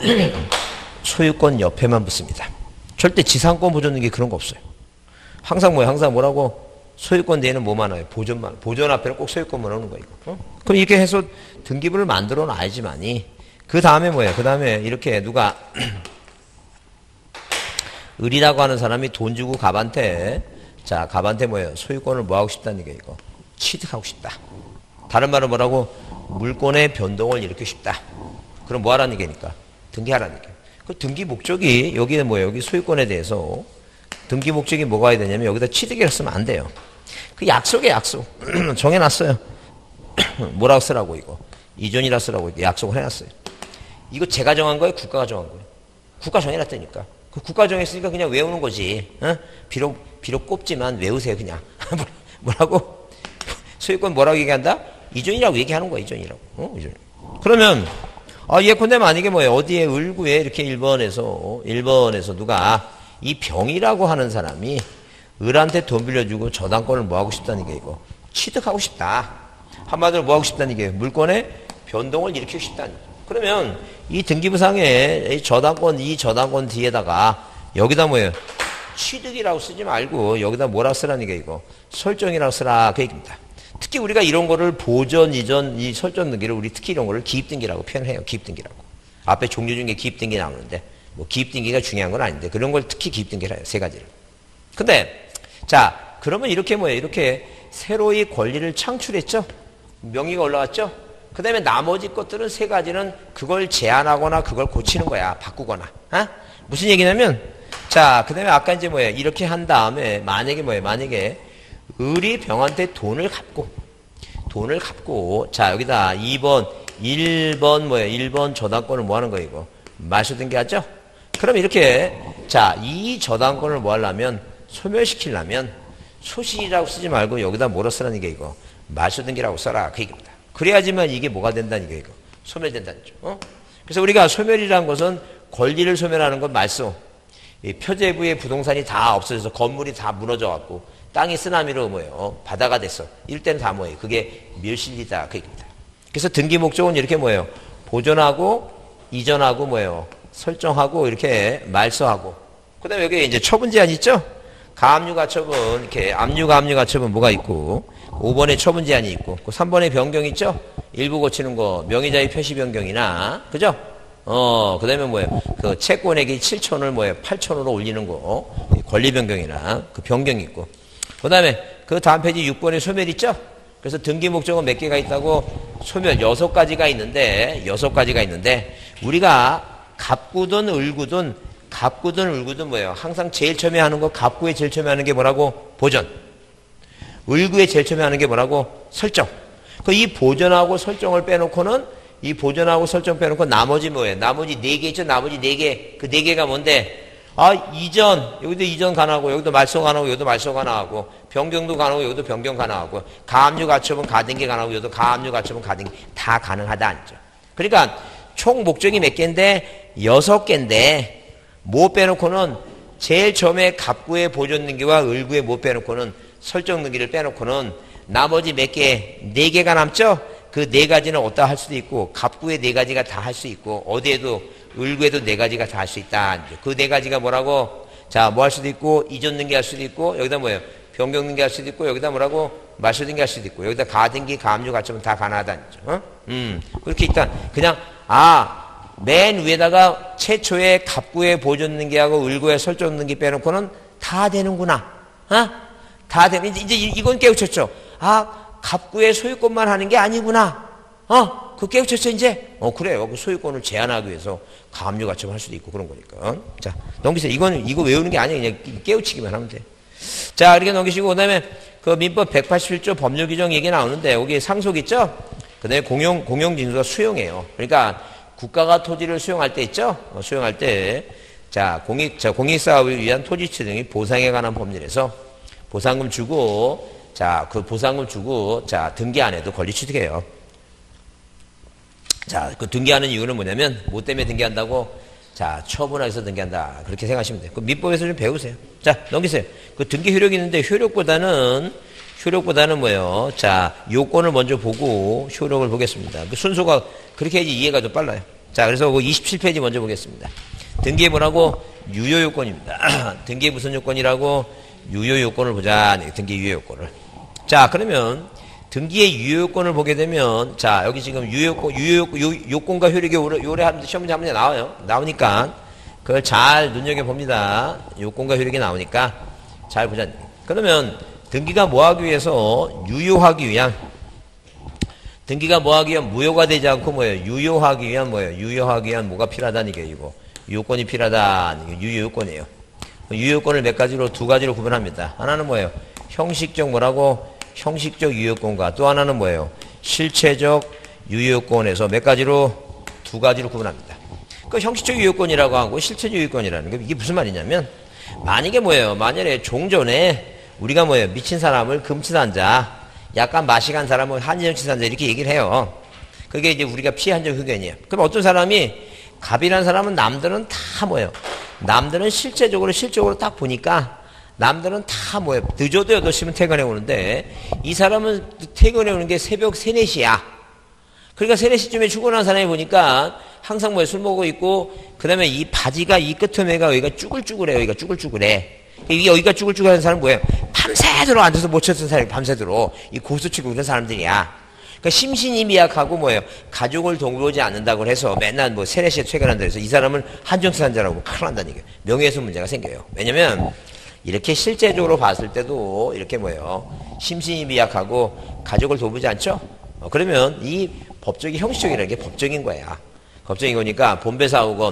Speaker 1: 소유권 옆에만 붙습니다. 절대 지상권 보존 등기 그런 거 없어요. 항상 뭐예요? 항상 뭐라고? 소유권 뒤에는 뭐만 와요? 보존만. 보존 앞에는 꼭 소유권만 오는 거예요. 그럼 이렇게 해서 등기부를 만들어 놔야지만이 그 다음에 뭐예요? 그 다음에 이렇게 누가 을이라고 하는 사람이 돈 주고 갑한테 자, 갑한테 뭐예요? 소유권을 뭐 하고 싶다는 게 이거 취득하고 싶다. 다른 말은 뭐라고? 물권의 변동을 일으키고 싶다. 그럼 뭐 하라는 얘기니까? 등기하라는 얘기. 그 등기 목적이 여기는 뭐예요? 여기 소유권에 대해서 등기 목적이 뭐가 해야 되냐면 여기다 취득이라 쓰면 안 돼요. 그 약속에 약속 정해놨어요. 뭐라고 쓰라고 이거 이전이라 쓰라고 약속을 해놨어요. 이거 제가 정한 거예요? 국가가 정한 거예요? 국가 정해놨다니까. 그 국가 정했으니까 그냥 외우는 거지. 어? 비록 꼽지만 외우세요 그냥. 뭐라고? 소유권 뭐라고 얘기한다? 이전이라고 얘기하는 거야. 이전이라고. 이전. 그러면 예컨대 만약에 뭐예요? 어디에 을구에 이렇게 1번에서 누가 이 병이라고 하는 사람이 을한테 돈 빌려주고 저당권을 뭐 하고 싶다는 게 이거 취득하고 싶다. 한마디로 뭐 하고 싶다는 게 물권의 변동을 일으키고 싶다는 거. 그러면 이 등기부상에 이 저당권 뒤에다가 여기다 뭐예요? 취득이라고 쓰지 말고 여기다 뭐라고 쓰라는 게 이거 설정이라고 쓰라 그 얘기입니다. 특히 우리가 이런 거를 보전, 이전, 이 설정 등기를 우리 특히 이런 거를 기입등기라고 표현해요. 기입등기라고. 앞에 종류 중에 기입등기 나오는데 뭐 기입등기가 중요한 건 아닌데 그런 걸 특히 기입등기라 해요. 세 가지를. 근데 자 그러면 이렇게 뭐예요? 이렇게 새로이 권리를 창출했죠? 명의가 올라왔죠? 그 다음에 나머지 것들은 세 가지는 그걸 제한하거나 그걸 고치는 거야. 바꾸거나. 어? 무슨 얘기냐면, 자, 그 다음에 아까 이제 뭐야. 이렇게 한 다음에, 만약에 뭐야. 만약에, 을이 병한테 돈을 갚고, 자, 여기다 1번 뭐야. 1번 저당권을 뭐 하는 거야, 이거. 말소 등기하죠? 그럼 이렇게, 자, 이 저당권을 뭐 하려면, 소멸시키려면, 소실이라고 쓰지 말고 여기다 뭐로 쓰라는 게 이거. 말소 등기라고 써라. 그 얘기입니다. 그래야지만 이게 뭐가 된다는 게 이거. 소멸된다는 거죠. 어? 그래서 우리가 소멸이라는 것은 권리를 소멸하는 건 말소. 이 표제부의 부동산이 다 없어져서 건물이 다 무너져 갖고 땅이 쓰나미로 뭐예요? 바다가 됐어. 이럴 때는 다 뭐예요? 그게 멸실이다. 그 얘기입니다. 그래서 등기 목적은 이렇게 뭐예요? 보존하고 이전하고 뭐예요? 설정하고 이렇게 말소하고. 그 다음에 여기 이제 처분 제한 있죠? 가압류가처분, 이렇게 압류가압류가처분 뭐가 있고 5번에 처분 제한이 있고 3번에 변경 있죠? 일부 고치는 거 명의자의 표시 변경이나 그죠? 그 다음에 뭐예요? 그 채권액이 7천을 뭐예요? 8천으로 올리는 거 권리 변경이나 그 변경이 있고 그 다음에 그 다음 페이지 6번에 소멸 있죠? 그래서 등기 목적은 몇 개가 있다고? 소멸 6가지가 있는데 우리가 갑구든 을구든 뭐예요? 항상 제일 처음에 하는 거 갑구에 제일 처음에 하는 게 뭐라고? 보전. 을구에 제일 처음에 하는 게 뭐라고? 설정. 이 보전하고 설정을 빼놓고는 이 보전하고 설정 빼놓고 나머지 뭐예요? 나머지 4개 있죠? 나머지 4개. 그 4개가 뭔데? 이전. 여기도 이전 가능하고 여기도 말소 가능하고 여기도 말소 가능하고 변경도 가능하고 여기도 변경 가능하고 가압류 가처분 가등기 가능하고 여기도 가압류 가처분 가등기 다 가능하다 아니죠. 그러니까 총 목적이 몇 개인데 6개인데 뭐 빼놓고는 제일 처음에 갑구의 보존 등기와 을구의 뭐 빼놓고는 설정 등기를 빼놓고는 나머지 몇 개, 4개가 남죠? 그 4가지는 어디다 할 수도 있고 갑구의 4가지가 다 할 수 있고 어디에도 을구에도 4가지가 다 할 수 있다. 그 4가지가 뭐라고? 자, 뭐 할 수도 있고 이전 등기 할 수도 있고 여기다 뭐예요? 변경 등기 할 수도 있고 여기다 뭐라고? 말소 등기 할 수도 있고 여기다 가등기, 가압류 가처분 다 가능하다. 그렇게 일단 그냥 맨 위에다가 최초의 갑구의 보존 등기하고 을구의 설정 등기 빼놓고는 다 되는구나. 다 되는, 이제 이건 깨우쳤죠. 갑구의 소유권만 하는 게 아니구나. 그 깨우쳤죠, 이제? 그래요. 그 소유권을 제한하기 위해서 가압류 가처분 할 수도 있고 그런 거니까. 자, 넘기세요. 이거 외우는 게 아니에요. 그냥 깨우치기만 하면 돼. 자, 이렇게 넘기시고, 그 다음에 그 민법 181조 법률 규정 얘기 나오는데, 여기 상속 있죠? 그 다음에 공용진수가 수용해요. 그러니까, 국가가 토지를 수용할 때 있죠? 수용할 때, 자, 공익사업을 위한 토지취 등의 보상에 관한 법률에서 보상금 주고, 자, 그 보상금 주고, 자, 등기 안 해도 권리 취득해요. 자, 그 등기하는 이유는 뭐냐면, 뭐 때문에 등기한다고? 자, 처분해서 등기한다. 그렇게 생각하시면 돼요. 그 민법에서 좀 배우세요. 자, 넘기세요. 그 등기 효력이 있는데, 효력보다는 뭐예요? 자, 요건을 먼저 보고 효력을 보겠습니다. 그 순서가 그렇게 해야지 이해가 더 빨라요. 자, 그래서 그 27페이지 먼저 보겠습니다. 등기에 뭐라고? 유효요건입니다. 등기에 무슨 요건이라고? 유효요건을 보자. 등기 유효요건을. 자, 그러면 등기의 유효요건을 보게 되면 자, 여기 지금 요건과 효력이 요래 하면 시험 문제 한 문제 나와요. 나오니까 그걸 잘 눈여겨봅니다. 요건과 효력이 나오니까 잘 보자. 그러면 등기가 뭐하기 위해서 유효하기 위한 등기가 뭐하기 위한 무효가 되지 않고 뭐예요? 유효하기 위한 뭐예요? 유효하기 위한 뭐가 필요하다는 게 이거 요건이 필요하다. 이게 유효요건이에요. 유효요건을 몇 가지로? 2가지로 구분합니다. 하나는 뭐예요? 형식적 뭐라고? 형식적 유효요건과 또 하나는 뭐예요? 실체적 유효요건에서 몇 가지로? 2가지로 구분합니다. 그 형식적 유효요건이라고 하고 실체적 유효요건이라는 게 이게 무슨 말이냐면 만약에 뭐예요? 만약에 종전에 우리가 뭐예요? 미친 사람을 금치산자, 약간 마시간 사람을 한정치산자 이렇게 얘기를 해요. 그게 이제 우리가 피한적 흑연이에요. 그럼 어떤 사람이 갑이라는 사람은 남들은 다 뭐예요? 남들은 실적으로 딱 보니까 남들은 다 뭐예요? 늦어도 8시면 퇴근해 오는데 이 사람은 퇴근해 오는 게 새벽 3, 4시야. 그러니까 3, 4시쯤에 출근한 사람이 보니까 항상 뭐예요? 술 먹고 있고 그 다음에 이 바지가 이 끝머리가 여기가 쭈글쭈글해요. 여기가 쭈글쭈글해. 이게 여기가 쭈글쭈글하는 사람은 뭐예요? 밤새도록 앉아서 못 쳤던 사람이 밤새도록 이 고수 치고 그런 사람들이야. 그러니까 심신이 미약하고 뭐예요? 가족을 돌보지 않는다고 해서 맨날 뭐 3, 4시에 퇴근한다 해서 이 사람을 한정수산자라고 큰일 난다는 얘기예요. 명예훼손 문제가 생겨요. 왜냐면 이렇게 실제적으로 봤을 때도 이렇게 뭐예요? 심신이 미약하고 가족을 돌보지 않죠? 그러면 이 법적인 형식적이라는 게 법적인 거야. 법적인 거니까 본배사하고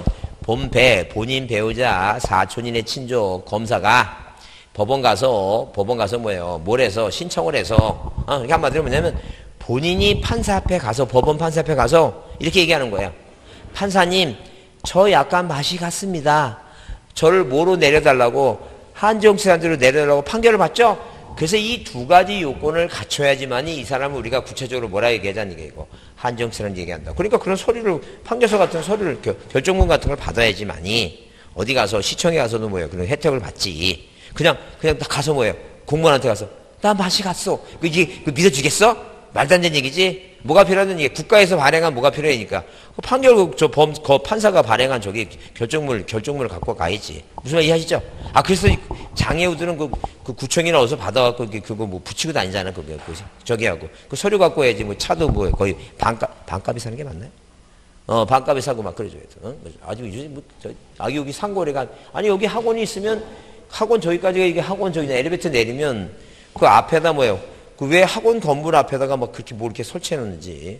Speaker 1: 본인 배우자 사촌인의 친족 검사가 법원 가서 뭐예요? 뭘 해서 신청을 해서 이렇게 한마디로 뭐냐면 본인이 판사 앞에 가서 법원 판사 앞에 가서 이렇게 얘기하는 거야. 판사님, 저 약간 맛이 갔습니다. 저를 뭐로 내려달라고 한정치산대로 내려달라고 판결을 받죠? 그래서 이 두 가지 요건을 갖춰야지만이 이 사람을 우리가 구체적으로 뭐라 얘기하자는 게 이거 한정치란 얘기한다. 그러니까 그런 서류를 판결서 같은 서류를 결정문 같은 걸 받아야지만이 어디 가서 시청에 가서도 뭐예요? 그런 혜택을 받지. 그냥 가서 뭐예요? 공무원한테 가서 나 맛이 갔어. 이게 믿어주겠어? 말도 안 되는 얘기지. 뭐가 필요하든 이게 국가에서 발행한 뭐가 필요하니까 판결 판사가 발행한 저기 결정물을 갖고 가야지. 무슨 말 이해하시죠? 그래서 장애우들은 그 구청이나 어디서 받아갖고 그거 뭐 붙이고 다니잖아. 저기 하고 그 서류 갖고 해야지. 뭐 차도 뭐 거의 반값이 사는 게 맞나요? 반값에 사고 막 그래줘야 돼. 아주 요즘 여기 상고래가 아니 여기 학원이 있으면 학원 저기까지가 이게 학원 저기 엘리베이터 내리면 그 앞에다 뭐예요? 그 왜 학원 건물 앞에다가 막 그렇게 뭐 이렇게 설치해 놓는지.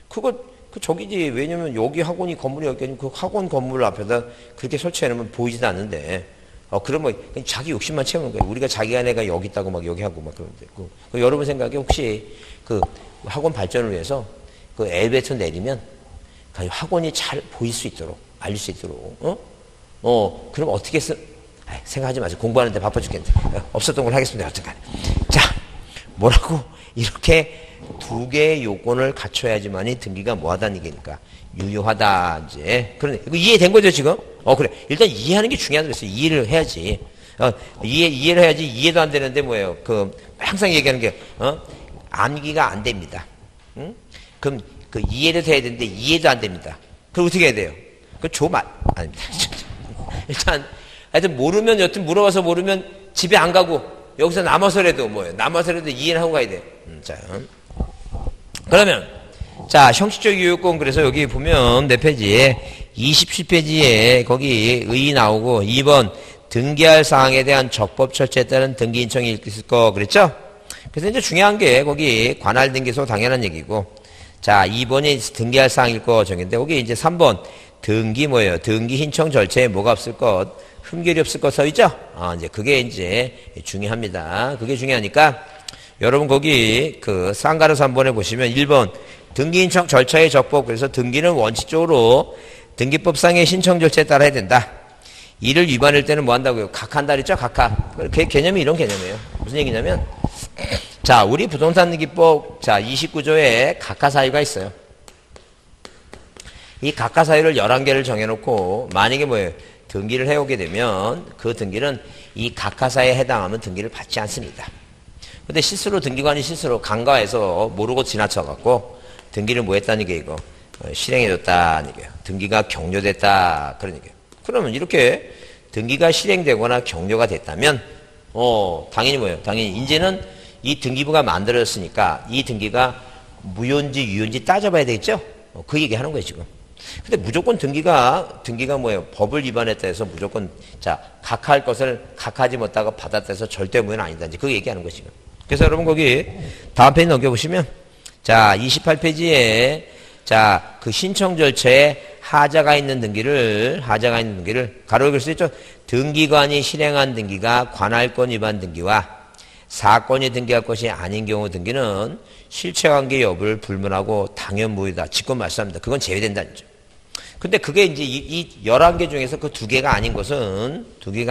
Speaker 1: 저기지. 왜냐면 여기 학원이 건물이 여기 아니고 그 학원 건물 앞에다 그렇게 설치해 놓으면 보이지도 않는데. 그러면 그냥 자기 욕심만 채우는 거예요. 우리가 자기가 내가 여기 있다고 막 여기 하고 막 그러는데. 여러분 생각에 혹시 그 학원 발전을 위해서 그 엘리베이터 내리면 학원이 잘 보일 수 있도록, 알릴 수 있도록, 그럼 어떻게 생각하지 마세요. 공부하는데 바빠 죽겠는데. 없었던 걸 하겠습니다. 어떡하네. 자. 뭐라고? 이렇게 두 개의 요건을 갖춰야지만이 등기가 뭐하다는 얘기니까 유효하다 이제. 그러네. 이거 이해된 거죠 지금? 그래. 일단 이해하는 게 중요하다 그랬어요. 이해를 해야지. 이해를 해야지. 이해도 안 되는데 뭐예요? 항상 얘기하는 게 암기가 안 됩니다. 응? 그럼 이해를 해야 되는데 이해도 안 됩니다. 그럼 어떻게 해야 돼요? 아닙니다. 일단 하여튼 모르면 여튼 물어봐서 모르면 집에 안 가고. 여기서 남아서라도 뭐예요? 남아서라도 이해를 하고 가야 돼. 자, 그러면 자 형식적 유효권 그래서 여기 보면 내 페이지에 27페이지에 거기 의의 나오고 2번 등기할 사항에 대한 적법 절차에 따른 등기 인청이 있을 거 그랬죠? 그래서 이제 중요한 게 거기 관할 등기소 당연한 얘기고 자 2번이 등기할 사항일 거 정했는데 거기 이제 3번 등기 뭐예요? 등기 신청 절차에 뭐가 없을 것 흠결이 없을 거 써있죠? 이제 그게 이제 중요합니다. 그게 중요하니까 여러분 거기 쌍가루 3번에 보시면 1번 등기 신청 절차의 적법 그래서 등기는 원칙적으로 등기법상의 신청 절차에 따라 해야 된다. 이를 위반할 때는 뭐 한다고요? 각한다 그랬죠? 각하. 개념이 이런 개념이에요. 무슨 얘기냐면 자 우리 부동산 등기법 자 29조에 각하 사유가 있어요. 이 각하 사유를 11개를 정해놓고 만약에 뭐예요? 등기를 해오게 되면 그 등기는 이 각하사에 해당하면 등기를 받지 않습니다. 근데 실수로 등기관이 실수로 간과해서 모르고 지나쳐갖고 등기를 뭐 했다는 게 이거 실행해줬다는 얘기예요. 등기가 격려됐다 그런 얘기예요. 그러면 이렇게 등기가 실행되거나 격려가 됐다면 당연히 뭐예요? 당연히 이제는 이 등기부가 만들어졌으니까 이 등기가 무효인지 유효인지 따져봐야 되겠죠? 그 얘기하는 거예요 지금. 근데 무조건 등기가 뭐예요? 법을 위반했다 해서 무조건 각하할 것을 각하지 못하고 받았다 해서 절대 무효는 아니다. 이제 그 얘기하는 것이죠. 그래서 여러분 거기 다음 페이지 넘겨보시면 자 28페이지에 그 신청 절차에 하자가 있는 등기를 가로 읽을 수 있죠. 등기관이 실행한 등기가 관할권 위반 등기와 사건이 등기할 것이 아닌 경우 등기는 실체관계 여부를 불문하고 당연 무효다. 직권 말씀합니다. 그건 제외된다는 거죠. 근데 그게 이제 이 11개 중에서 그 2개가 아닌 것은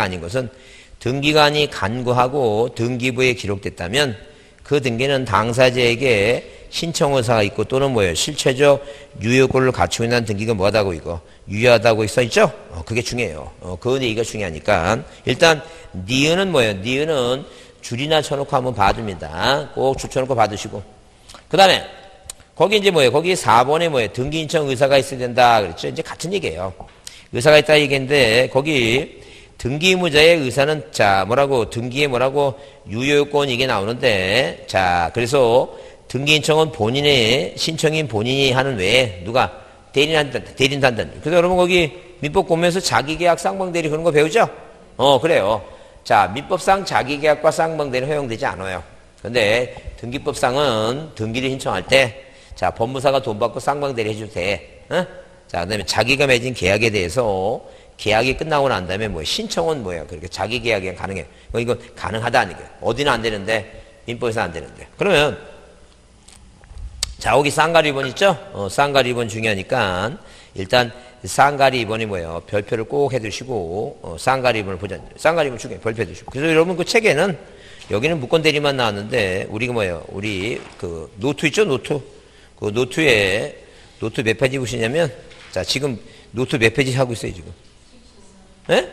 Speaker 1: 등기관이 간구하고 등기부에 기록됐다면 그 등기는 당사자에게 신청 의사가 있고 또는 뭐예요? 실체적 유효권을 갖추고 있는 등기가 뭐하다고 이거 유효하다고 써있죠? 그게 중요해요. 그 얘기가 중요하니까 일단 니은은 뭐예요? 니은은 줄이나 쳐놓고 한번 봐줍니다. 꼭 줄 쳐놓고 봐두시고 그 다음에 거기 이제 뭐예요? 거기 4번에 뭐예요? 등기 신청 의사가 있어야 된다. 그랬죠? 이제 같은 얘기예요. 의사가 있다 얘기인데, 거기 등기의무자의 의사는, 등기에 유효권 이게 나오는데, 그래서 등기 신청은 본인의, 신청인 본인이 하는 외에, 누가? 대리인한다. 그래서 여러분 거기 민법 보면서 자기계약 쌍방대리 그런 거 배우죠? 그래요. 민법상 자기계약과 쌍방대리 허용되지 않아요. 근데 등기법상은 등기를 신청할 때 자, 법무사가 돈 받고 쌍방대리 해줘도 돼. 어? 자, 그 다음에 자기가 맺은 계약에 대해서 계약이 끝나고 난 다음에 뭐야? 신청은 뭐야? 그렇게 자기 계약이 가능해. 이건 가능하다는 거야. 어디는 안 되는데, 민법에서 안 되는데. 그러면, 자, 여기 쌍가리 2번 있죠? 쌍가리 2번 중요하니까, 일단, 쌍가리 2번이 뭐예요? 별표를 꼭 해두시고, 쌍가리 2번을 보자. 쌍가리 2번 중에 별표 해두시고. 그래서 여러분 그 책에는, 여기는 무권 대리만 나왔는데, 우리가 뭐예요? 우리 그 노트 있죠? 노트. 그 노트에, 노트 몇 페이지 보시냐면, 자, 지금 노트 몇 페이지 하고 있어요, 지금? 예?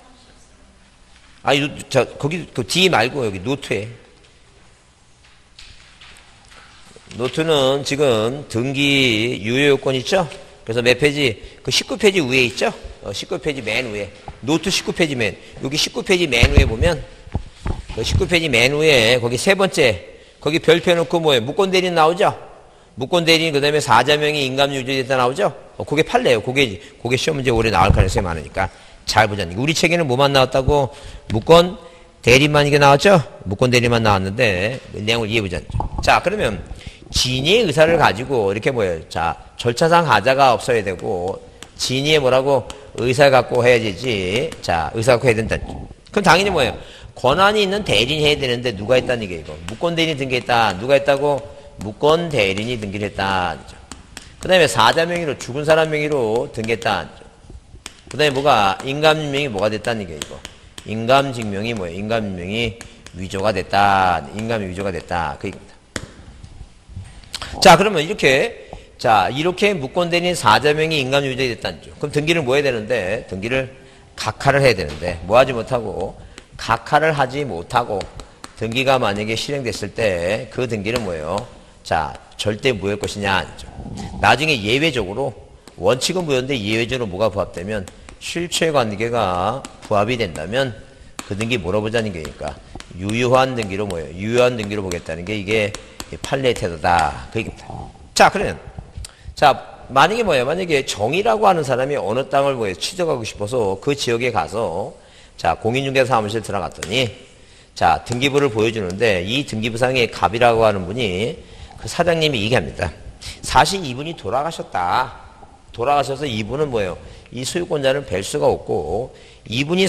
Speaker 1: 아, 자, 거기, 그 D 말고 여기 노트에. 노트는 지금 등기 유효요건 있죠? 그래서 몇 페이지? 그 19페이지 위에 있죠? 19페이지 맨 위에. 노트 19페이지 맨. 여기 19페이지 맨 위에 보면, 그 19페이지 맨 위에 거기 세 번째, 거기 별표 해놓고 뭐예요? 무권대리인 나오죠? 무권대리인 그 다음에 사자명이 인감유지됐다 나오죠? 그게 판례예요. 그게 시험 문제 올해 나올 가능성이 많으니까. 잘 보자니. 우리 책에는 뭐만 나왔다고? 무권 대리만 이게 나왔죠? 무권 대리만 나왔는데, 내용을 이해해보자. 자, 그러면, 진위의 의사를 가지고, 이렇게 뭐예요? 자, 절차상 하자가 없어야 되고, 진위의 뭐라고? 의사를 갖고 해야 되지. 자, 의사 갖고 해야 된다. 그럼 당연히 뭐예요? 권한이 있는 대리인이 해야 되는데, 누가 했다는 게 이거. 무권 대리인이 등기했다. 누가 했다고? 무권 대리인이 등기를 했다. 그 다음에 사자명의로, 죽은 사람 명의로 등기했다. 그 다음에 뭐가, 인감증명이 뭐가 됐다는 게 이거. 인감증명이 뭐예요? 인감증명이 위조가 됐다. 인감이 위조가 됐다. 그 얘기입니다. 자, 그러면 이렇게, 자, 이렇게 무권대리인 사자명이 인감 위조가 됐다는 죠. 그럼 등기를 뭐 해야 되는데, 등기를 각하를 해야 되는데, 뭐 하지 못하고, 각하를 하지 못하고, 등기가 만약에 실행됐을 때, 그 등기는 뭐예요? 자, 절대 무효일 것이냐. 나중에 예외적으로, 원칙은 무효인데 예외적으로 뭐가 부합되면, 실체 관계가 부합이 된다면 그 등기 물어보자는 게니까 유효한 등기로 뭐예요? 유효한 등기로 보겠다는 게 이게 판례의 태도다. 그 얘기입니다. 자, 그러면 자, 만약에 뭐예요? 만약에 정의라고 하는 사람이 어느 땅을 뭐예요? 취득하고 싶어서 그 지역에 가서 자, 공인중개사 사무실 들어갔더니 자, 등기부를 보여주는데 이 등기부상의 갑이라고 하는 분이 그 사장님이 얘기합니다. 사실 이분이 돌아가셨다. 돌아가셔서 이분은 뭐예요? 이 소유권자는 뵐 수가 없고 이분이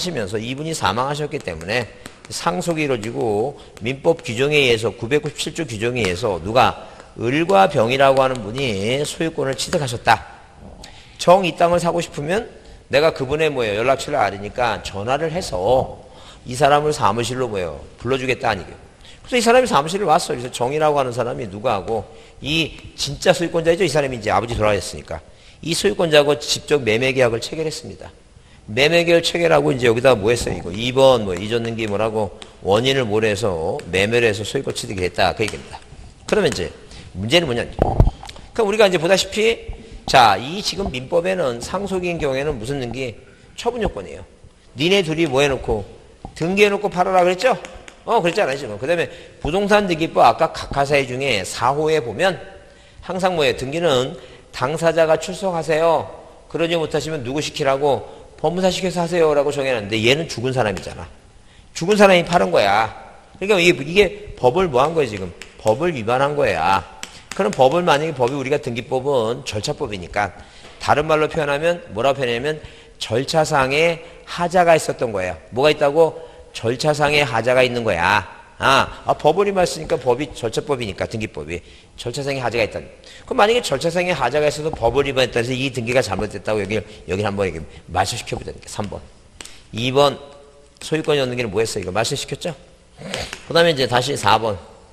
Speaker 1: 사망하셨기 때문에 상속이 이루어지고 민법 규정에 의해서 997조 규정에 의해서 누가 을과 병이라고 하는 분이 소유권을 취득하셨다. 정 이 땅을 사고 싶으면 내가 그분의 뭐예요? 연락처를 알으니까 전화를 해서 이 사람을 사무실로 뭐예요? 불러주겠다 아니게요. 그래서 이 사람이 사무실을 왔어. 그래서 정이라고 하는 사람이 누구하고 이 진짜 소유권자이죠. 이 사람이 이제 아버지 돌아가셨으니까. 이 소유권자하고 직접 매매계약을 체결했습니다. 매매계약을 체결하고 이제 여기다가 뭐 했어요? 이거 2번 뭐 이전 등기 뭐라고 원인을 모래해서 매매를 해서 소유권 취득이 됐다. 그 얘기입니다. 그러면 이제 문제는 뭐냐? 그럼 우리가 이제 보다시피 자, 이 지금 민법에는 상속인 경우에는 무슨 등기? 처분 요건이에요. 니네 둘이 뭐 해놓고 등기해놓고 팔아라 그랬죠? 그랬잖아요 지금. 그 다음에 부동산 등기법 아까 각하사회 중에 4호에 보면 항상 뭐예요? 등기는 당사자가 출석하세요. 그러지 못하시면 누구 시키라고? 법무사 시켜서 하세요라고 정해놨는데 얘는 죽은 사람이잖아. 죽은 사람이 팔은 거야. 그러니까 이게 법을 뭐 한 거예요 지금? 법을 위반한 거야. 그럼 법을 만약에 법이 우리가 등기법은 절차법이니까 다른 말로 표현하면 뭐라고 표현하냐면 절차상에 하자가 있었던 거예요. 뭐가 있다고? 절차상에 하자가 있는 거야. 법을 위반했으니까 법이 절차법이니까 등기법이 절차상에 하자가 있다. 그럼 만약에 절차상에 하자가 있어서 법을 위반했다 해서 이 등기가 잘못됐다고 여기 한번 말씀시켜보자니까 3번. 2번 소유권이 없는 게는 뭐 했어요? 이거 말씀시켰죠? 그 다음에 이제 다시 4번.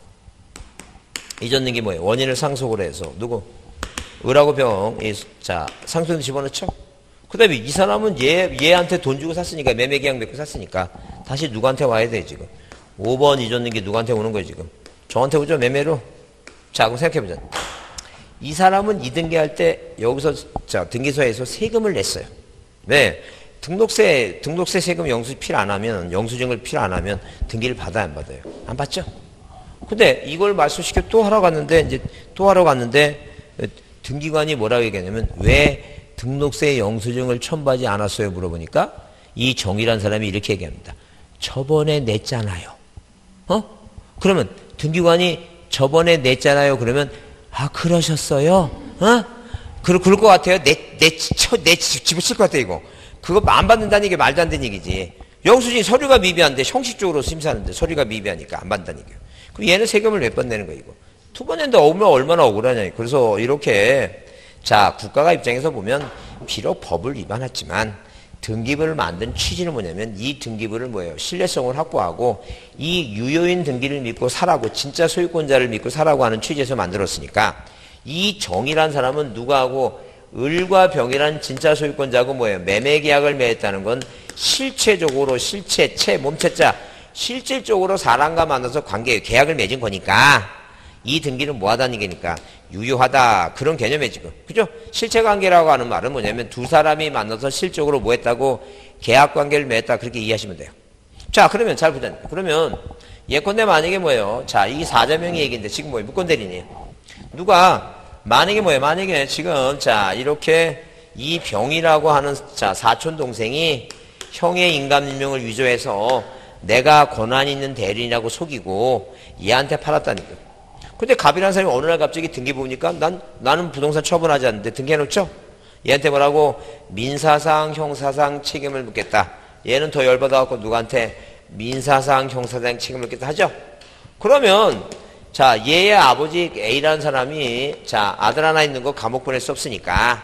Speaker 1: 이전 등기 뭐예요? 원인을 상속을 해서 누구? 을하고 병. 자, 상속인 집어넣죠? 그 다음에 이 사람은 얘한테 돈 주고 샀으니까 매매계약 맺고 샀으니까 다시 누구한테 와야 돼 지금? 5번 이전 등기 누구한테 오는 거예요 지금? 저한테 오죠 매매로? 자 그럼 생각해보자. 이 사람은 이 등기할 때 여기서 자 등기소에서 세금을 냈어요. 왜? 등록세 세금 영수증 필요 안 하면 영수증을 필요 안 하면 등기를 받아요 안 받아요? 안 받죠? 근데 이걸 말소시켜 또 하러 갔는데 등기관이 뭐라고 얘기하냐면 왜 등록세 영수증을 첨부하지 않았어요? 물어보니까 이 정이란 사람이 이렇게 얘기합니다. 저번에 냈잖아요. 그러면 등기관이 저번에 냈잖아요. 그러면 아, 그러셨어요? 그럴 것 같아요. 내 집을 칠 것 같아, 이거. 그거 안 받는다는 게 말도 안 되는 얘기지. 영수증이 서류가 미비한데, 형식적으로 심사하는데 서류가 미비하니까 안 받는다는 얘기예요. 그럼 얘는 세금을 몇 번 내는 거야, 이거. 두 번 낸다 오면 얼마나 억울하냐. 그래서 이렇게, 자, 국가가 입장에서 보면, 비록 법을 위반했지만, 등기부를 만든 취지는 뭐냐면 이 등기부를 뭐예요? 신뢰성을 확보하고 이 유효인 등기를 믿고 사라고 진짜 소유권자를 믿고 사라고 하는 취지에서 만들었으니까 이 정이란 사람은 누구하고 을과 병이란 진짜 소유권자하고 뭐예요? 매매 계약을 맺었다는 건 실체적으로 몸체자 실질적으로 사람과 만나서 계약을 맺은 거니까 이 등기는 뭐하다는 얘기니까 유효하다 그런 개념이지 지금 그죠? 실체관계라고 하는 말은 뭐냐면 두 사람이 만나서 실적으로 뭐 했다고 계약관계를 맺었다 그렇게 이해하시면 돼요. 자 그러면 잘 보자. 그러면 예컨대 만약에 뭐예요? 자 이 사자명의 얘기인데 지금 뭐예요? 무권대리니 누가 만약에 뭐예요? 만약에 지금 자 이렇게 이 병이라고 하는 자 사촌 동생이 형의 인감임명을 위조해서 내가 권한 있는 대리인이라고 속이고 얘한테 팔았다니까. 근데 갑이라는 사람이 어느 날 갑자기 등기 보니까 나는 부동산 처분하지 않는데 등기해놓죠? 얘한테 뭐라고? 민사상, 형사상 책임을 묻겠다. 얘는 더 열받아갖고 누구한테 민사상, 형사상 책임을 묻겠다 하죠? 그러면, 자, 얘의 아버지 A라는 사람이, 자, 아들 하나 있는 거 감옥 보낼 수 없으니까,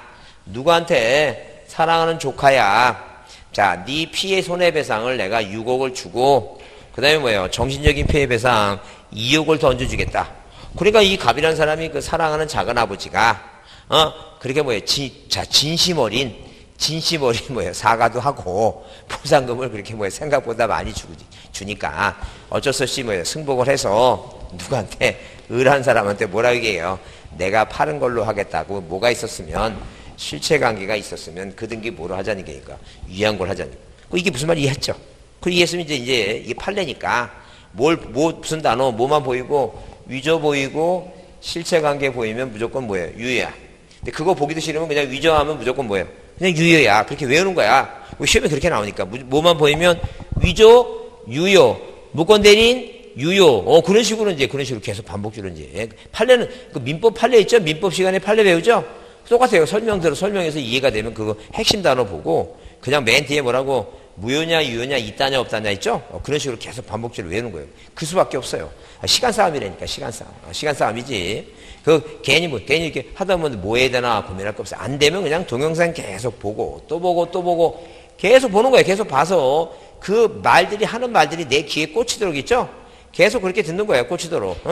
Speaker 1: 누구한테 사랑하는 조카야. 자, 네 피해 손해배상을 내가 6억을 주고, 그 다음에 뭐예요? 정신적인 피해배상 2억을 더 얹어주겠다. 그러니까 이 갑이라는 사람이 그 사랑하는 작은 아버지가 그렇게 뭐예요? 진심 어린 뭐예요? 사과도 하고 보상금을 그렇게 뭐예요? 생각보다 많이 주니까 어쩔 수 없이 뭐예요? 승복을 해서 누구한테 을한 사람한테 뭐라고 얘기해요? 내가 파는 걸로 하겠다고 뭐가 있었으면 실체관계가 있었으면 그 등기 뭐로 하자는 게니까 위한 걸 하자는 거. 이게 무슨 말인지 이해했죠? 그 이해했으면 이제 이게 판례니까 무슨 단어 뭐만 보이고 위조 보이고 실체관계 보이면 무조건 뭐예요? 유효야. 근데 그거 보기도 싫으면 그냥 위조하면 무조건 뭐예요? 그냥 유효야. 그렇게 외우는 거야. 시험에 그렇게 나오니까 뭐만 보이면 위조, 유효, 무권대리인, 유효. 그런 식으로 계속 반복적으로 이제 판례는 그 민법 판례 있죠? 민법 시간에 판례 배우죠? 똑같아요. 설명해서 이해가 되면 그거 핵심 단어 보고 그냥 맨 뒤에 뭐라고 무효냐 유효냐 있다냐 없다냐 있죠? 그런 식으로 계속 반복적으로 외우는 거예요. 그 수밖에 없어요. 시간 싸움이라니까 시간 싸움이지. 괜히 이렇게 하다 보면 뭐 해야 되나 고민할 거 없어요. 안 되면 그냥 동영상 계속 보고 또 보고 계속 보는 거예요. 계속 봐서 그 하는 말들이 내 귀에 꽂히도록 있죠? 계속 그렇게 듣는 거예요. 꽂히도록.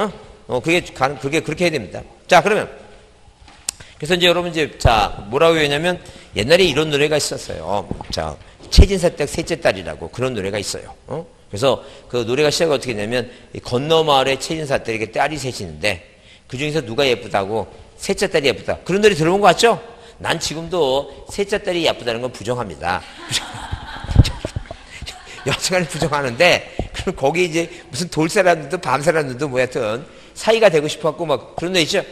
Speaker 1: 그게 그렇게 해야 됩니다. 자 그러면 그래서 이제 여러분 자 뭐라고 했냐면 옛날에 이런 노래가 있었어요. 자 최진사댁 셋째 딸이라고 그런 노래가 있어요. 그래서 그 노래가 시작이 어떻게 되냐면 건너 마을에 최진사댁에 딸이 셋이는데 그 중에서 누가 예쁘다고 셋째 딸이 예쁘다. 그런 노래 들어본 거 같죠? 난 지금도 셋째 딸이 예쁘다는 건 부정합니다. 여튼간에 부정하는데 그럼 거기 이제 무슨 돌사람들도 밤사람들도 뭐 하여튼 사이가 되고 싶어갖고 막 그런 데 있죠?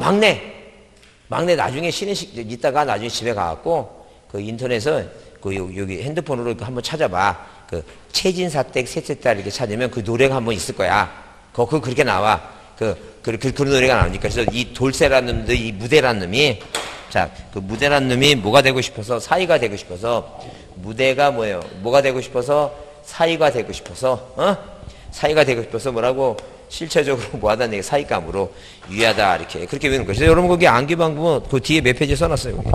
Speaker 1: 막내 나중에 쉬는 있다가 나중에 집에 가갖고 그 인터넷에 여기 핸드폰으로 한번 찾아봐. 그 최진사댁 셋째 딸 이렇게 찾으면 그 노래가 한번 있을 거야. 그렇게 나와. 그런 노래가 나오니까. 그래서 이 돌쇠라는 놈도 이 무대라는 놈이 자, 그 무대라는 놈이 뭐가 되고 싶어서 사이가 되고 싶어서 무대가 뭐예요? 뭐가 되고 싶어서 사이가 되고 싶어서 사이가 되고 싶어서 뭐라고 실체적으로 뭐 하다는 얘기 사이감으로 유의하다 이렇게 그렇게 외우는 거죠. 여러분 거기 암기 방법은 그 뒤에 몇 페이지에 써놨어요. 거기.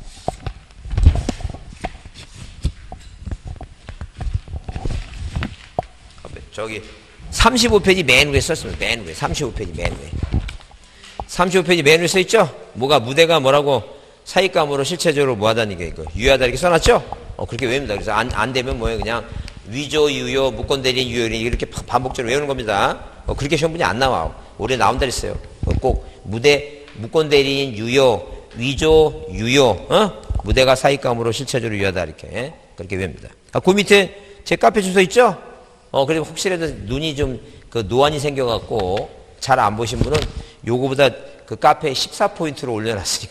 Speaker 1: 저기 35페이지 맨 위에 썼습니다. 맨 위에 35페이지 맨 위에 35페이지 맨 위에 써있죠? 뭐가 무대가 뭐라고 사이감으로 실체적으로 뭐 하다는 게 유효하다 이렇게 써놨죠? 그렇게 외웁니다. 그래서 안 되면 뭐예요? 그냥 위조 유효 무권대리인 유효 이렇게 반복적으로 외우는 겁니다. 그렇게 시험 문제 안 나와요. 올해 나온다 그랬어요. 꼭 무권대리인 유효 위조 유효 무대가 사이감으로 실체적으로 유효하다 이렇게 그렇게 외웁니다. 그 밑에 제 카페 주소 있죠? 그리고 혹시라도 눈이 좀 그 노안이 생겨갖고 잘 안 보신 분은 요거보다 그 카페에 14포인트로 올려놨으니까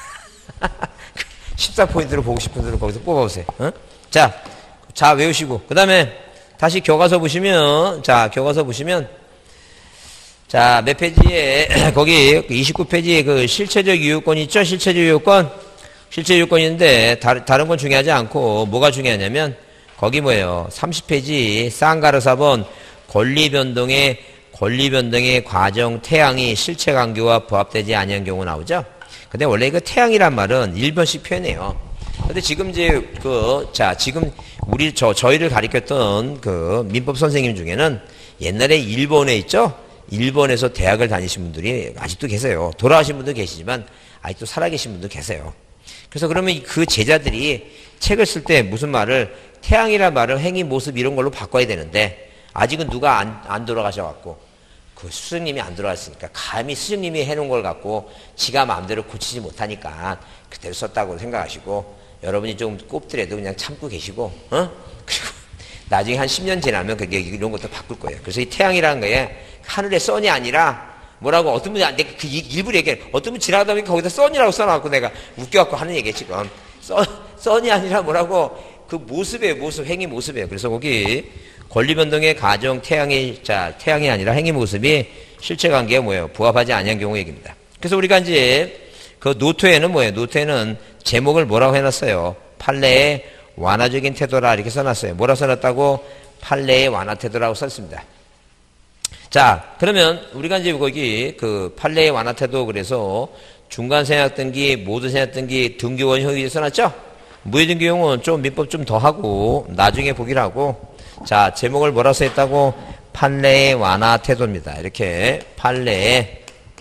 Speaker 1: 14포인트로 보고 싶은 분들은 거기서 뽑아보세요. 자 외우시고 그 다음에 다시 교과서 보시면 자 교과서 보시면 자, 몇 페이지에, 거기 29페이지에 그 실체적 유효권 있죠? 실체적 유효권? 실체적 유효권인데, 다른 건 중요하지 않고, 뭐가 중요하냐면, 거기 뭐예요? 30페이지, 쌍가르 4번, 권리변동의 과정, 태양이 실체 관계와 부합되지 아니한 경우 나오죠? 근데 원래 그 태양이란 말은 1번씩 표현해요. 근데 지금 이제 지금 저희를 가르쳤던 그 민법 선생님 중에는 옛날에 일본에 있죠? 일본에서 대학을 다니신 분들이 아직도 계세요. 돌아가신 분도 계시지만 아직도 살아계신 분도 계세요. 그래서 그러면 그 제자들이 책을 쓸 때 무슨 말을 태양이란 말을 행위, 모습 이런 걸로 바꿔야 되는데 아직은 누가 안 돌아가셔갖고 그 스승님이 안 돌아갔으니까 감히 스승님이 해놓은 걸 갖고 지가 마음대로 고치지 못하니까 그대로 썼다고 생각하시고 여러분이 좀 꼽더라도 그냥 참고 계시고 그리고 나중에 한 10년 지나면 그게 이런 것도 바꿀 거예요. 그래서 이 태양이라는 거에 하늘의 선이 아니라 뭐라고 어떤 분이 내가 그 일부러 얘기해. 어떤 분 지나가다 보니까 거기다 선이라고 써놔갖고 내가 웃겨갖고 하는 얘기야 지금. 선이 아니라 뭐라고 그 모습이에요. 모습, 행위 모습이에요. 그래서 거기 권리변동의 가정 태양이 아니라 행위 모습이 실체 관계에 뭐예요? 부합하지 아니한 경우 얘기입니다. 그래서 우리가 이제 그 노트에는 뭐예요? 노트에는 제목을 뭐라고 해놨어요? 판례의 완화적인 태도라 이렇게 써놨어요. 뭐라고 써놨다고? 판례의 완화 태도라고 썼습니다. 자, 그러면 우리가 이제 거기 그 판례의 완화 태도 그래서 중간 생략 등기, 모두 생략 등기, 등기원 효율 써놨죠? 무효등기용은 좀 민법 좀 더 하고 나중에 보기를 하고 자, 제목을 뭐라고 써있다고? 판례의 완화 태도입니다. 이렇게 판례의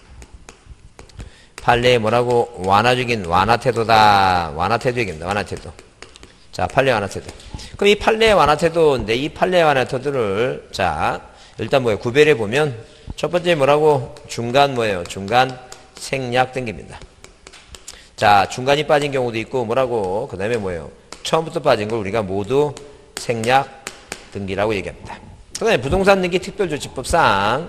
Speaker 1: 뭐라고? 완화 태도다. 완화 태도 얘기입니다. 완화 태도. 자, 판례 완화 태도. 그럼 이 판례 완화 태도인데 이 판례 완화 태도를 자, 일단 뭐예요? 구별해 보면 첫 번째 뭐라고? 중간 뭐예요? 중간 생략 등기입니다. 자, 중간이 빠진 경우도 있고 뭐라고? 그 다음에 뭐예요? 처음부터 빠진 걸 우리가 모두 생략 등기라고 얘기합니다. 그 다음에 부동산 등기 특별조치법상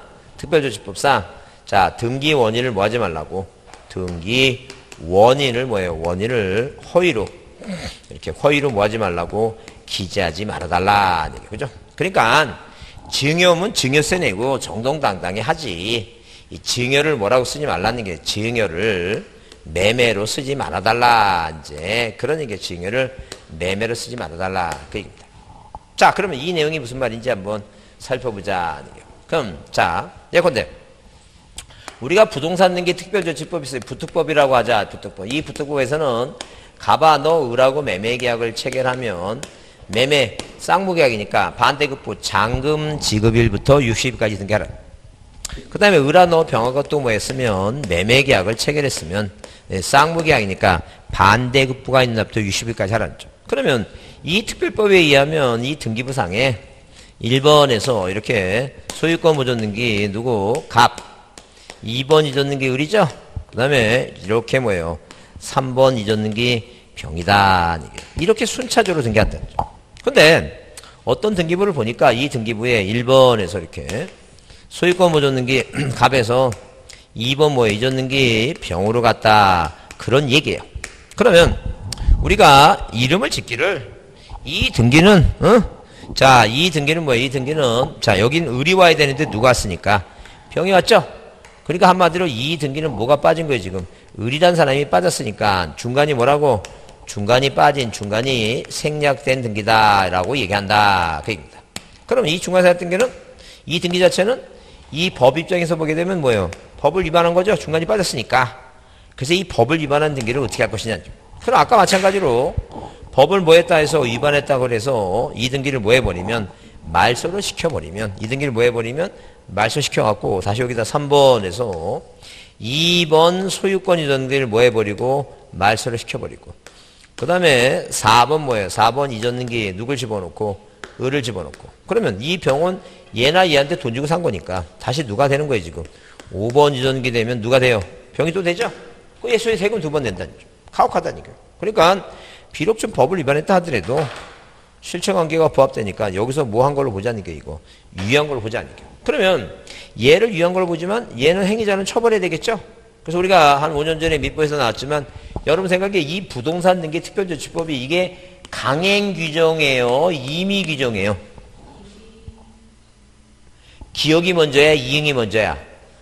Speaker 1: 자, 등기 원인을 뭐 하지 말라고? 등기 원인을 뭐예요? 원인을 허위로 이렇게 허위로 뭐 하지 말라고? 기재하지 말아달라. 그죠? 그러니까 증여면 증여세 내고 정정당당히 하지. 이 증여를 뭐라고 쓰지 말라는 게 증여를 매매로 쓰지 말아달라. 이제 그런 게 증여를 매매로 쓰지 말아달라. 그 얘기입니다. 자, 그러면 이 내용이 무슨 말인지 한번 살펴보자. 그럼 자, 예컨대 우리가 부동산 등기 특별조치법이 있어요. 부특법이라고 하자. 부특법. 이 부특법에서는 가봐 너 을하고 매매 계약을 체결하면 매매 쌍무계약이니까 반대급부 잔금 지급일부터 60일까지 등기하라. 그 다음에 을아 너 병하고 또 뭐 했으면 매매 계약을 체결했으면 쌍무계약이니까 반대급부가 있는 날부터 60일까지 하라는 거죠. 그러면 이 특별법에 의하면 이 등기부상에 1번에서 이렇게 소유권 보존 등기 누구? 갑. 2번 이전 등기 을이죠? 그 다음에 이렇게 뭐예요? 3번 이전 등기 병이다. 이렇게 순차적으로 등기한다. 근데 어떤 등기부를 보니까 이 등기부에 1번에서 이렇게 소유권 보존 등기 갑에서 2번 뭐예요? 이전 등기 병으로 갔다. 그런 얘기예요. 그러면 우리가 이름을 짓기를 이 등기는 자, 이 등기는 뭐예요? 이 등기는 자, 여긴 을이 와야 되는데 누가 왔으니까 병이 왔죠? 그러니까 한마디로 이 등기는 뭐가 빠진 거예요, 지금? 을이란 사람이 빠졌으니까 중간이 뭐라고? 중간이 빠진, 중간이 생략된 등기다라고 얘기한다. 그 얘기입니다. 그럼 이 중간 생략 등기는 이 등기 자체는 이 법 입장에서 보게 되면 뭐예요? 법을 위반한 거죠? 중간이 빠졌으니까. 그래서 이 법을 위반한 등기를 어떻게 할 것이냐. 그럼 아까 마찬가지로 법을 뭐 했다 해서 위반했다고 해서 이 등기를 뭐 해버리면 말소를 시켜버리면 이 등기를 뭐 해버리면 말소 시켜갖고 다시 여기다 3번에서 2번 소유권 이전 등기를 뭐 해버리고 말소를 시켜버리고 그 다음에 4번 뭐예요? 4번 이전 등기 누굴 집어넣고 을을 집어넣고 그러면 이 병원 얘나 얘한테 돈 주고 산 거니까 다시 누가 되는 거예요 지금 5번 이전 등기 되면 누가 돼요? 병이 또 되죠? 그 예수의 세금 2번 낸다는 거죠. 가혹하다니까요. 그러니까 비록 좀 법을 위반했다 하더라도 실체관계가 부합되니까 여기서 뭐 한 걸로 보자는 게 이거 유의한 걸로 보자는 게 그러면 얘를 유의한 걸로 보지만 얘는 행위자는 처벌해야 되겠죠. 그래서 우리가 한 5년 전에 민법에서 나왔지만 여러분 생각에 이 부동산 등기 특별조치법이 이게 강행 규정이에요, 임의 규정이에요? 기억이 먼저야, 이응이 먼저야?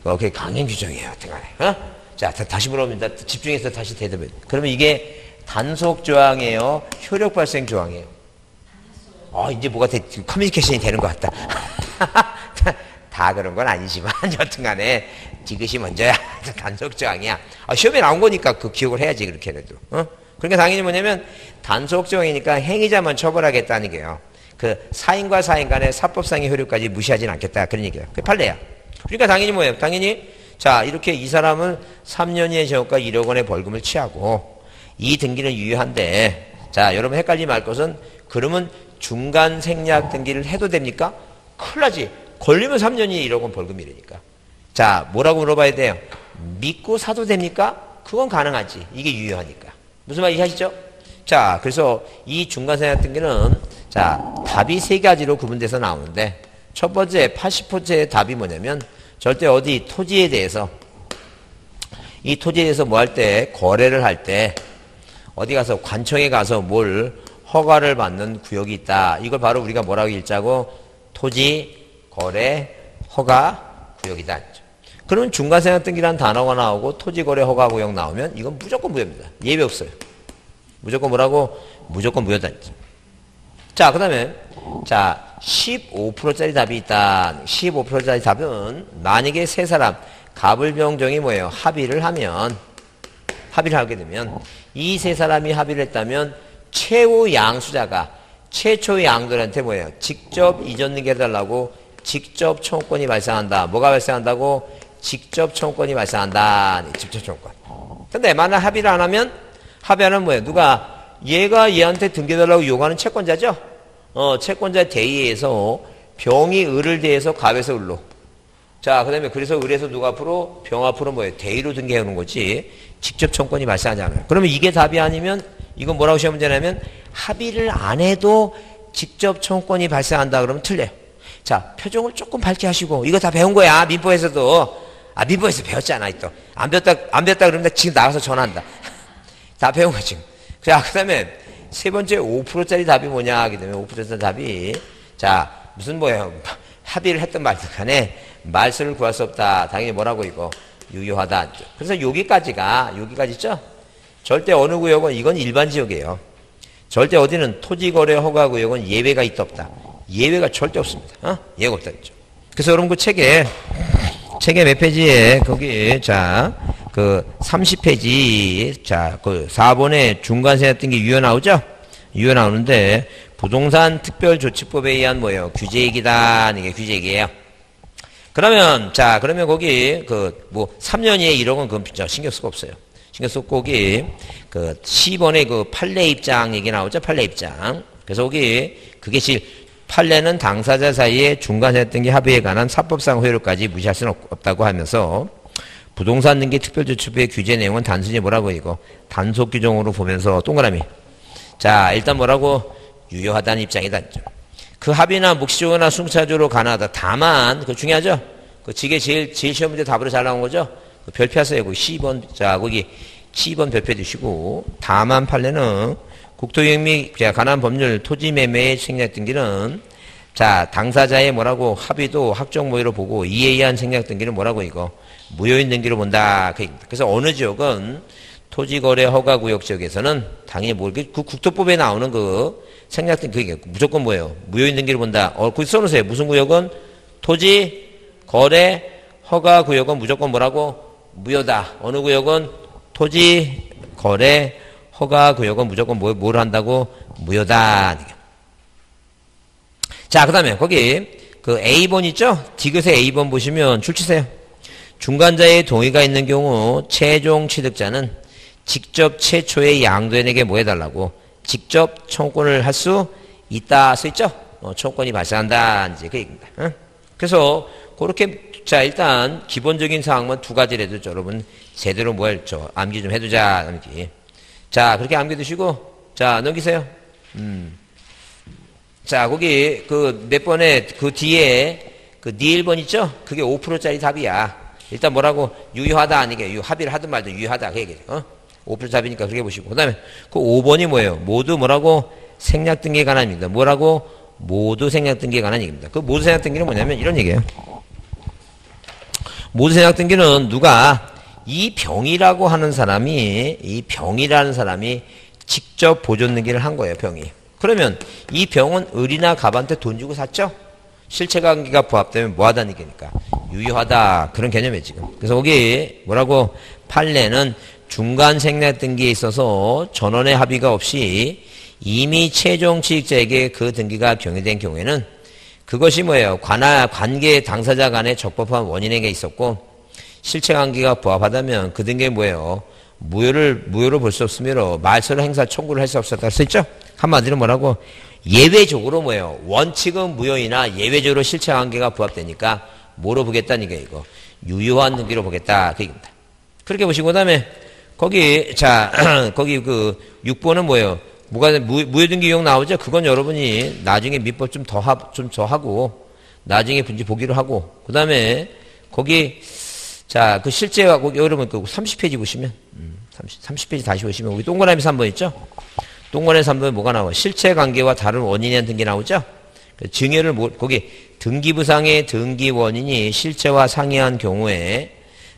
Speaker 1: 그게 강행 규정이에요. 어떡하네. 어? 자, 다시 물어봅니다. 집중해서 다시 대답해. 그러면 이게 단속 조항이에요? 효력 발생 조항이에요? 이제 뭐가 커뮤니케이션이 되는 것 같다. 다 그런 건 아니지만, 여튼간에, 디귿이 먼저야. 단속 조항이야. 시험에 나온 거니까 그 기억을 해야지, 그렇게 해도. 그러니까 당연히 뭐냐면, 단속 조항이니까 행위자만 처벌하겠다는 게요. 그 사인과 사인 간의 사법상의 효력까지 무시하진 않겠다. 그런 얘기예요. 그게 판례야. 그러니까 당연히 뭐예요? 당연히, 자, 이렇게 이 사람은 3년 이하의 징역과 1억 원의 벌금을 취하고, 이 등기는 유효한데, 자, 여러분 헷갈리지 말 것은, 그러면 중간 생략 등기를 해도 됩니까? 큰일 나지. 걸리면 3년이 1억 원 벌금이라니까. 자, 뭐라고 물어봐야 돼요? 믿고 사도 됩니까? 그건 가능하지. 이게 유효하니까. 무슨 말 이해하시죠? 자, 그래서 이 중간 생략 등기는, 자, 답이 세 가지로 구분돼서 나오는데, 첫 번째 80%의 답이 뭐냐면, 절대 어디 토지에 대해서, 이 토지에 대해서 뭐 할 때, 거래를 할 때, 어디 가서 관청에 가서 뭘 허가를 받는 구역이 있다. 이걸 바로 우리가 뭐라고 읽자고? 토지, 거래, 허가, 구역이다. 그러면 중간생략등기라는 단어가 나오고 토지, 거래, 허가, 구역 나오면 이건 무조건 무효입니다. 예외 없어요. 무조건 뭐라고? 무조건 무효다. 자, 그 다음에, 자, 15%짜리 답이 있다. 15%짜리 답은 만약에 세 사람, 갑을병정이 뭐예요? 합의를 하게 되면 이 세 사람이 합의를 했다면 최후 양수자가 최초의 양들한테 뭐예요? 직접 이전 등기 해달라고 직접 청구권이 발생한다. 뭐가 발생한다고? 직접 청구권이 발생한다. 직접 청구권. 근데 만약 합의를 안 하면 합의하는 뭐예요? 누가 얘가 얘한테 등기해달라고 요구하는 채권자죠? 채권자 대의에서 병이 을을 대해서 갑에서 을로. 자, 그 다음에 그래서 을에서 누가 앞으로? 병 앞으로 뭐예요? 대의로 등기해오는 거지. 직접 청구권이 발생하지 않아요. 그러면 이게 답이 아니면 이건 뭐라고 시험 문제 내면 합의를 안 해도 직접 청구권이 발생한다 그러면 틀려요. 자, 표정을 조금 밝게 하시고 이거 다 배운 거야. 민법에서도. 민법에서 배웠잖아. 또. 안 배웠다 그러면 지금 나가서 전화한다. 다 배운 거 지금. 자, 그 다음에 세 번째 5%짜리 답이 뭐냐 하게 되면 5%짜리 답이 자, 무슨 뭐예요? 합의를 했던 말든 간에 말소를 구할 수 없다. 당연히 뭐라고 이거? 유효하다. 그래서 여기까지 있죠? 절대 어느 구역은 이건 일반 지역이에요. 절대 어디는 토지거래 허가 구역은 예외가 있다 없다. 예외가 절대 없습니다. 예외가 없다 했죠. 그래서 여러분 그 책에 몇 페이지에 거기 자 그 30페이지 자 그 4번에 중간세액 등기 유효 나오죠? 유효 나오는데 부동산 특별조치법에 의한 뭐예요? 규제액이다. 이게 규제액이에요. 그러면 거기 그 뭐 3년 이에 1억 원 그건 신경 쓸 거 없어요. 신경 쓸 거기 그 10원에 그 판례 입장 얘기 나오죠? 판례 입장. 그래서 거기 그게 판례는 당사자 사이에 중간세액 등기 합의에 관한 사법상 효력까지 무시할 수는 없다고 하면서 부동산 등기 특별조치법의 규제 내용은 단순히 뭐라고 이거 단속 규정으로 보면서 동그라미. 자, 일단 뭐라고 유효하다는 입장이다. 그 합의나 묵시적이나 순차적으로 가능하다. 다만 그 중요하죠. 그 지게 제일 시험 문제 답으로 잘 나온 거죠. 그 별표하세요. 거기 10번 자 거기 10번 별표 두시고 다만 판례는 국토유형 및 관한 법률 토지 매매의 생략 등기는 자 당사자의 뭐라고 합의도 학종 모의로 보고 이에 의한 생략 등기는 뭐라고 이거 무효인 등기로 본다. 그래서 어느 지역은 토지거래 허가구역 지역에서는 당연히 그 국토법에 나오는 그 생략 등기 그게 무조건 뭐예요? 무효인 등기를 본다. 거기 써놓으세요. 무슨 구역은 토지 거래 허가 구역은 무조건 뭐라고? 무효다. 어느 구역은 토지 거래 허가 구역은 무조건 뭘 한다고? 무효다. 자, 그 다음에 거기 그 A번 있죠? 디귿의 A번 보시면 줄치세요. 중간자의 동의가 있는 경우 최종 취득자는 직접 최초의 양도인에게 뭐 해달라고? 직접 청구권을 할 수 있다 써있죠? 청구권이 발생한다. 이제 그 얘기입니다. 그래서 그렇게 자 일단 기본적인 사항만 두 가지라도 여러분 제대로 암기 좀 해두자. 암기. 자 그렇게 암기 두시고 자 넘기세요. 자 거기 그 몇 번에 그 뒤에 그 니 1번 있죠? 그게 5%짜리 답이야. 일단 뭐라고 유효하다 아니게 합의를 하든 말든 유효하다 그 얘기죠. 5% 답이니까 그렇게 보시고 그 다음에 그 5번이 뭐예요? 모두 뭐라고? 생략 등기에 관한 얘기입니다. 뭐라고? 모두 생략 등기에 관한 얘기입니다. 그 모두 생략 등기는 뭐냐면 이런 얘기예요. 모두 생략 등기는 누가 이 병이라고 하는 사람이 이 병이라는 사람이 직접 보존 등기를 한 거예요. 병이. 그러면 이 병은 을이나 갑한테 돈 주고 샀죠? 실체관계가 부합되면 뭐하다는 얘기니까 유효하다 그런 개념이에요 지금. 그래서 거기 뭐라고 판례는 중간 생략 등기에 있어서 전원의 합의가 없이 이미 최종 취득자에게 그 등기가 병이된 경우에는 그것이 뭐예요? 관계 당사자 간의 적법한 원인에게 있었고 실체관계가 부합하다면 그 등기에 뭐예요? 무효로 볼 수 없으므로 말소를 행사 청구를 할 수 없었다고 써있죠? 한마디로 뭐라고? 예외적으로 뭐예요? 원칙은 무효이나 예외적으로 실체관계가 부합되니까 뭐로 보겠다는 게 이거 유효한 등기로 보겠다 그 얘기입니다. 그렇게 보시고 그다음에 거기 자 거기 그 6번은 뭐예요? 무효등기 유형 나오죠? 그건 여러분이 나중에 민법 좀 더 하고 나중에 분지 보기로 하고 그다음에 거기 자 그 실제와 거기 여러분 그 30페이지 보시면 30페이지 다시 보시면 우리 동그라미 3번 있죠? 동그라미 3번에 뭐가 나와? 실체관계와 다른 원인에 대한 등기 나오죠? 증여를 거기 등기부상의 등기 원인이 실체와 상이한 경우에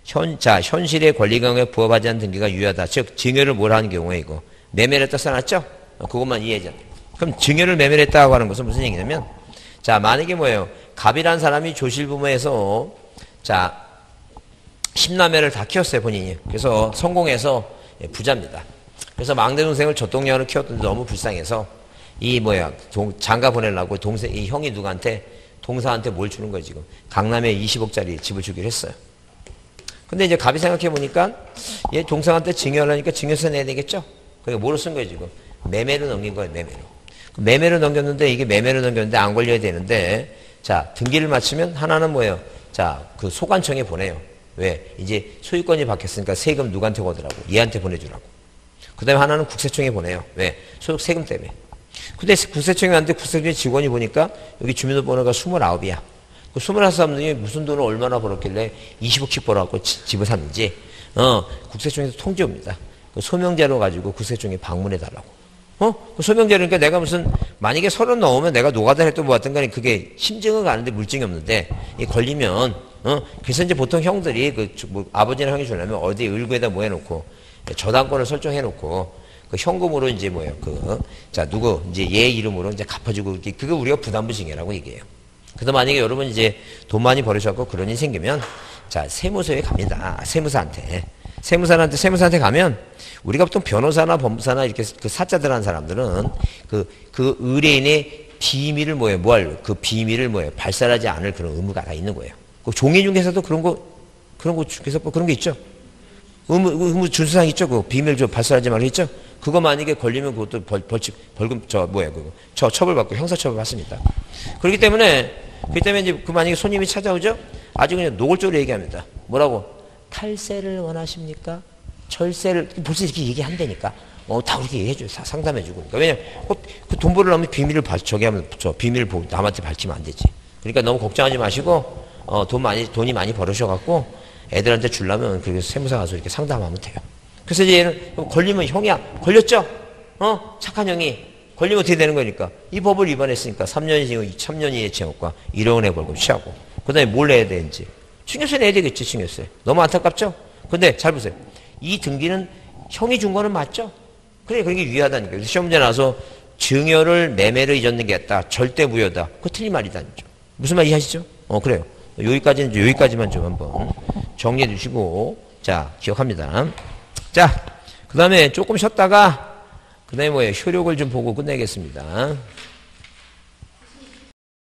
Speaker 1: 현실의 권리관계에 부합하지 않는 등기가 유효하다. 즉 증여를 뭘 하는 경우에 이거 매매를 했다 써놨죠? 그것만 이해하자. 그럼 증여를 매매를 했다고 하는 것은 무슨 얘기냐면 자 만약에 뭐예요? 갑이라는 사람이 조실부모에서 자 10남매를 다 키웠어요 본인이. 그래서 성공해서 부자입니다. 그래서 막내 동생을 젖동생으로 키웠던데 너무 불쌍해서 이 뭐야 장가 보내려고 이 형이 누구한테 동사한테 뭘 주는 거예요 지금 강남에 20억짜리 집을 주기로 했어요. 근데 이제 갑이 생각해 보니까 얘 동생한테 증여하려니까 증여세 내야 되겠죠? 그러니까 뭐로 쓴 거예요 지금? 매매로 넘긴 거예요 매매로. 매매로 넘겼는데 이게 매매로 넘겼는데 안 걸려야 되는데 자 등기를 마치면 하나는 뭐예요? 자 그 소관청에 보내요. 왜? 이제 소유권이 바뀌었으니까 세금 누구한테 거더라고? 얘한테 보내주라고. 그 다음에 하나는 국세청에 보내요. 왜? 소득 세금 때문에. 근데 국세청에 왔는데 국세청 직원이 보니까 여기 주민등록번호가 29이야. 그 29사람들이 무슨 돈을 얼마나 벌었길래 20억씩 벌어갖고 집을 샀는지 국세청에서 통지 옵니다. 그 소명자로 가지고 국세청에 방문해달라고. 그 소명자니까 내가 무슨 만약에 30 넘으면 내가 노가다 했던 뭐 같은 간에 그게 심증은 가는데 물증이 없는데 이 걸리면 그래서 이제 보통 형들이 뭐 아버지나 형이 주려면 어디 을구에다 뭐 해놓고 저당권을 설정해놓고 그 현금으로 이제 뭐예요 자 누구 이제 얘 이름으로 이제 갚아주고 그거 우리가 부담부증이라고 얘기해요. 그래서 만약에 여러분 이제 돈 많이 벌으셔갖고 그런 일이 생기면 자 세무서에 갑니다. 세무사한테 가면 우리가 보통 변호사나 법무사나 이렇게 그 사자들 하는 사람들은 그 의뢰인의 비밀을 그 비밀을 발설하지 않을 그런 의무가 다 있는 거예요. 그 종이 중에서도 그런 거 중에서 그런 게 있죠. 의무 준수사항 있죠. 그 비밀 좀 발설하지 말고 있죠. 그거 만약에 걸리면 그것도 벌금 처벌받고 형사처벌 받습니다. 그렇기 때문에 이제 그 만약에 손님이 찾아오죠. 아주 그냥 노골적으로 얘기합니다. 뭐라고? 탈세를 원하십니까? 절세를 벌써 이렇게 얘기한다니까. 다 그렇게 얘기해줘요. 상담해주고. 그러니까 왜냐면 그 돈 벌으려면 비밀을 비밀을 남한테 밝히면 안 되지. 그러니까 너무 걱정하지 마시고 돈이 많이 벌으셔갖고 애들한테 주려면 그래서 세무사 가서 이렇게 상담하면 돼요. 그래서 이제 얘는 걸리면 형이야 걸렸죠? 착한 형이 걸리면 어떻게 되는 거니까 이 법을 위반했으니까 3년 징역 3년 이하의 징역과 1억 원의 벌금 취하고 그 다음에 뭘 내야 되는지 증여세 내야 되겠지. 증여세 너무 안타깝죠? 근데 잘 보세요. 이 등기는 형이 준 거는 맞죠? 그래 그런 게 유효하다니까. 그래서 시험 문제 나와서 증여를 매매로 잊었는게했다 절대 무효다. 그거 틀린 말이다. 무슨 말 이해하시죠? 그래요. 여기까지만 좀 한번 정리해 주시고 자 기억합니다. 자 그 다음에 조금 쉬었다가 그 다음에 효력을 좀 보고 끝내겠습니다.